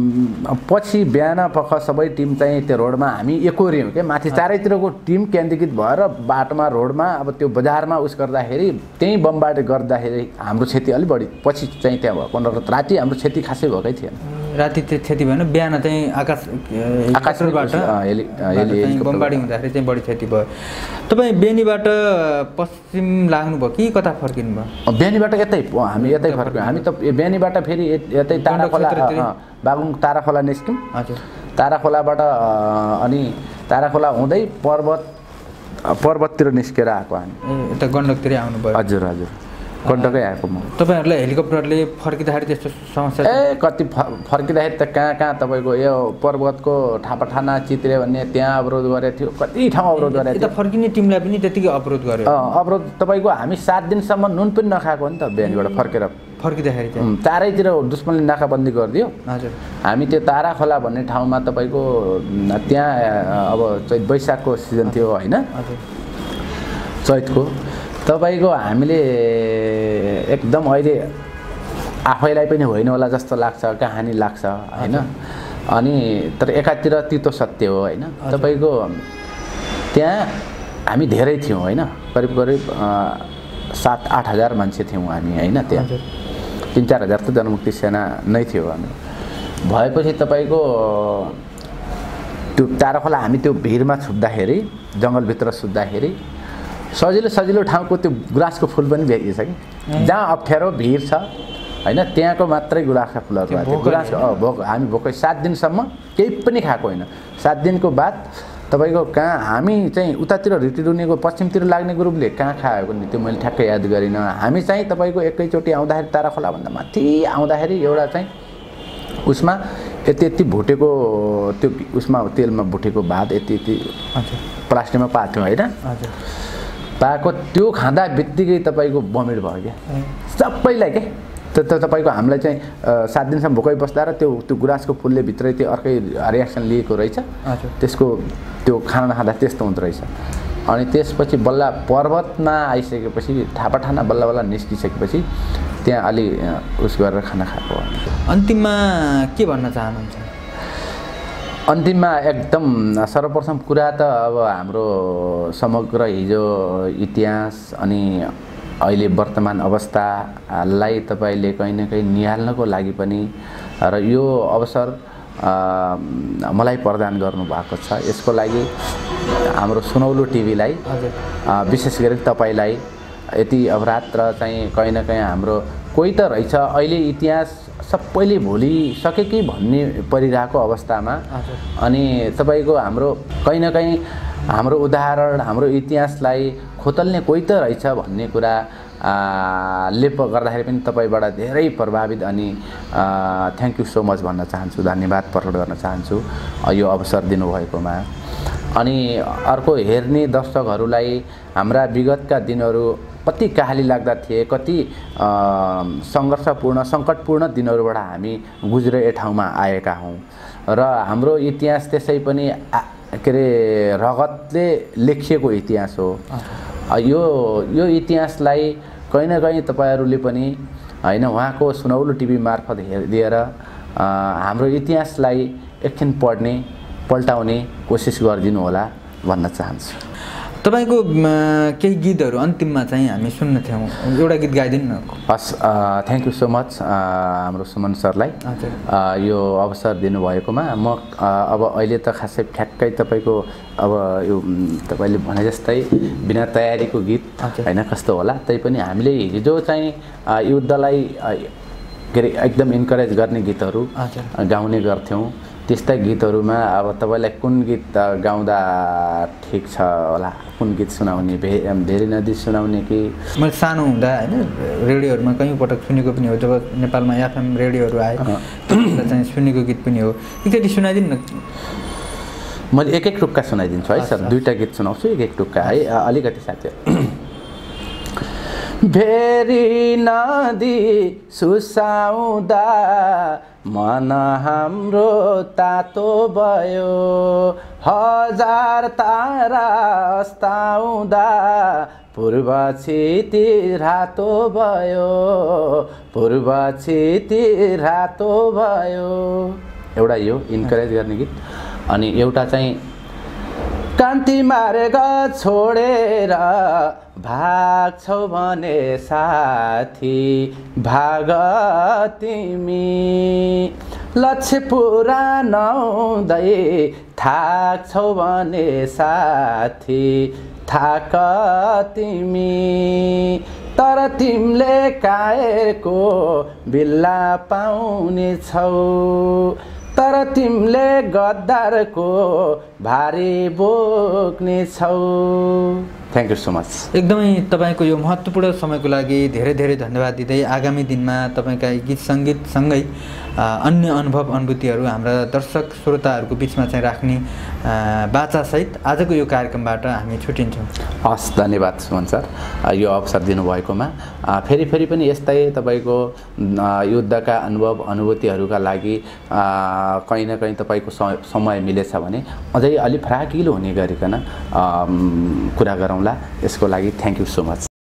Speaker 1: पछि बिहान पख सबै टिम चाहिँ त्यो रोडमा हामी एकोर्यौँ क्या, माथि चारैतिरको टिम केन्द्रीकृत भएर बाटोमा रोडमा अब त्यो बजारमा उस गर्दाखेरि त्यहीँ बमबाट गर्दाखेरि हाम्रो क्षति अलिक बढी पछि चाहिँ त्यहाँ भएको नत्र राति हाम्रो क्षति खासै भएकै थिएन।
Speaker 2: राति त्यो क्षति भएन, बिहान चाहिँ आकाश आकाशबाट बमबाडी हुँदाखेरि चाहिँ बढी क्षति भयो। तपाईँ बेनीबाट पश्चिम लाग्नुभयो कि कता फर्किनु भयो?
Speaker 1: बेनीबाट यतै हामी यतै फर्क्यौँ। हामी त बेनीबाट फेरि यतै तारा खोला बागुङ तारा खोला निस्क्यौँ।
Speaker 2: हजुर,
Speaker 1: तारा खोलाबाट अनि तारा खोला हुँदै पर्वत पर्वततिर निस्केर आएको हामी।
Speaker 2: यता गण्डकतिरै आउनुभयो?
Speaker 1: हजुर हजुर, गण्डकै आएको म।
Speaker 2: तपाईँहरूलाई हेलिकप्टरले फर्किँदाखेरि त्यस्तो समस्या?
Speaker 1: ए कति फर्किँदाखेरि त कहाँ कहाँ तपाईँको यो पर्वतको ठापाठाना चित्रे भन्ने त्यहाँ अवरोध गरेको थियो, कति ठाउँ अवरोध गरेको थियो।
Speaker 2: फर्किने टिमलाई पनि त्यतिकै अवरोध गर्यो?
Speaker 1: अवरोध तपाईँको हामी सात दिनसम्म नुन पनि नखाएको नि त बिहानबाट फर्केर
Speaker 2: फर्किँदाखेरि चाहिँ
Speaker 1: चारैतिर दुश्मनले नाकाबन्दी गरिदियो।
Speaker 2: हजुर,
Speaker 1: हामी त्यो तारा खोला भन्ने ठाउँमा तपाईँको त्यहाँ अब चैत वैशाखको सिजन थियो होइन, चैतको तपाईँको हामीले एकदम अहिले आफैलाई पनि होइन होला जस्तो लाग्छ, कहानी लाग्छ होइन। अनि तर एकातिर तितो सत्य हो होइन। तपाईँको त्यहाँ हामी धेरै थियौँ होइन, करिब करिब सात आठ हजार मान्छे थियौँ हामी होइन। त्यहाँ तिन चार हजार त जनमुक्ति सेना नै थियो हामी। भएपछि तपाईँको त्यो तारा खोला हामी त्यो भिरमा छुट्दाखेरि जङ्गलभित्र सुत्दाखेरि सजिलो सजिलो ठाउँको त्यो गुराँसको फुल पनि भेटिएछ कि, जहाँ अप्ठ्यारो भिड छ होइन त्यहाँको मात्रै गुराँसका फुलहरू भएको थियो। गुराँसको भोक हामी भोकै सात दिनसम्म केही पनि खाएको होइन। सात दिनको बाद तपाईँको कहाँ हामी चाहिँ उतातिर रिटिडुनेको पश्चिमतिर लाग्ने ग्रुपले कहाँ खाएको नि त्यो मैले ठ्याक्कै याद गरिनँ। हामी चाहिँ तपाईँको एकैचोटि आउँदाखेरि तारा खोलाभन्दा माथि आउँदाखेरि एउटा चाहिँ उसमा यति यति भुटेको त्यो उसमा तेलमा भुटेको भात यति यति प्लास्टिकमा पाएको थियो होइन। पाएको त्यो खाँदा बित्तिकै तपाईँको बमिड भयो क्या सबैलाई क्या। त्यो त तपाईँको हामीलाई चाहिँ सात दिनसम्म भोकै बस्दा र त्यो त्यो गुराँसको फुलले भित्रै त्यो अर्कै रियाक्सन लिएको रहेछ। त्यसको त्यो खाना नखाँदा त्यस्तो हुँदो रहेछ। अनि त्यसपछि बल्ल पर्वतमा आइसकेपछि ठापाठाना बल्ल बल्ल निस्किसकेपछि त्यहाँ अलि उस गरेर खाना खाएको।
Speaker 2: अन्तिममा के भन्न चाहनुहुन्छ?
Speaker 1: अन्तिममा एकदम सर्वप्रथम कुरा त अब हाम्रो समग्र हिजो इतिहास अनि अहिले वर्तमान अवस्थालाई तपाईँले कहीँ न कहीँ निहाल्नको लागि पनि र यो अवसर मलाई प्रदान गर्नुभएको छ। यसको लागि हाम्रो सुनौलो टिभीलाई विशेष गरी तपाईँलाई यति अपराध र चाहिँ कहीँ न कहीँ हाम्रो कोही त रहेछ अहिले इतिहास सबैले भुलिसके कि भन्ने परिरहेको अवस्थामा अनि तपाईँको हाम्रो कहीँ न कहीँ हाम्रो उदाहरण हाम्रो इतिहासलाई खोतल्ने कोही त रहेछ भन्ने कुरा ले गर्दाखेरि पनि तपाईँबाट धेरै प्रभावित अनि थ्याङ्क यू सो मच भन्न चाहन्छु, धन्यवाद प्रकट गर्न चाहन्छु यो अवसर दिनुभएकोमा। अनि अर्को हेर्ने दर्शकहरूलाई हाम्रा विगतका दिनहरू कति काहाली लाग्दा थिए, कति सङ्घर्षपूर्ण सङ्कटपूर्ण दिनहरूबाट हामी गुज्रे ए ठाउँमा आएका हौँ र हाम्रो इतिहास त्यसै पनि के अरे रगतले लेखिएको इतिहास हो। यो यो इतिहासलाई कहीँ न कहीँ तपाईँहरूले पनि होइन उहाँको सुनौलो टिभी मार्फत हेरिदिएर हाम्रो इतिहासलाई एकछिन पढ्ने पल्टाउने कोसिस गरिदिनु होला भन्न चाहन्छु।
Speaker 2: तपाईँको केही गीतहरू अन्तिममा चाहिँ हामी सुन्न थियौँ, एउटा गीत गाइदिनु न।
Speaker 1: हस्, थ्याङ्क यू सो मच हाम्रो सुमन सरलाई यो अवसर दिनुभएकोमा। म अब अहिले त खासै ठ्याक्कै तपाईँको अब यो तपाईँले भने जस्तै बिना तयारीको गीत होइन कस्तो होला, तैपनि हामीले हिजो चाहिँ युद्धलाई के अरे एकदम इन्करेज गर्ने गीतहरू गाउने गर्थ्यौँ। त्यस्तै गीतहरूमा अब तपाईँलाई कुन गीत गाउँदा ठिक छ होला, कुन गीत सुनाउने, भे धेरै नदी सुनाउने कि?
Speaker 2: मैले सानो हुँदा होइन रेडियोहरूमा कयौँ पटक सुनेको पनि हो, जब नेपालमा एफएम रेडियोहरू आए चाहिँ सुनेको गीत पनि हो। एकचोटि सुनाइदिनु न।
Speaker 1: मैले एक एक टुक्का सुनाइदिन्छु है सर, दुईवटा गीत सुनाउँछु एक एक टुक्का है, अलिकति साथीहरू। भेरी नदी सुसाउँदा मन हाम्रो तातो भयो, हजार तारा अस्ताउँदा पूर्व क्षिति रातो भयो, पूर्व क्षिति रातो भयो। एउटा यो इन्करेज गर्ने गीत। अनि एउटा चाहिँ कान्ति मार्ग छोडेर भाग्छौ भने साथी भाग तिमी, लक्ष्य पुरा नहुँदै थाक्छौ भने साथी थाक तिमी, तर तिमीले कायरको बिल्ला पाउने छौ, तर तिमीले गद्दारको भारी बोक्ने छौ। Thank you so much.
Speaker 2: एकदमै तपाईँको यो महत्त्वपूर्ण समयको लागि धेरै धेरै धन्यवाद दिँदै आगामी दिनमा तपाईँका गीत सङ्गीतसँगै अन्य अनुभव अनुभूतिहरू हाम्रा दर्शक श्रोताहरूको बिचमा चाहिँ राख्ने बाचासहित आजको यो कार्यक्रमबाट हामी छुट्टिन्छौँ।
Speaker 1: हस्, धन्यवाद सुमन सर यो अवसर दिनुभएकोमा। फेरि फेरि पनि यस्तै तपाईँको युद्धका अनुभव अनुभूतिहरूका लागि कहीँ न कहीँ तपाईँको समय मिलेछ भने अझै अलि फराकिलो हुने गरिकन कुरा गरौँला। यसको लागि थ्याङ्क यू सो मच।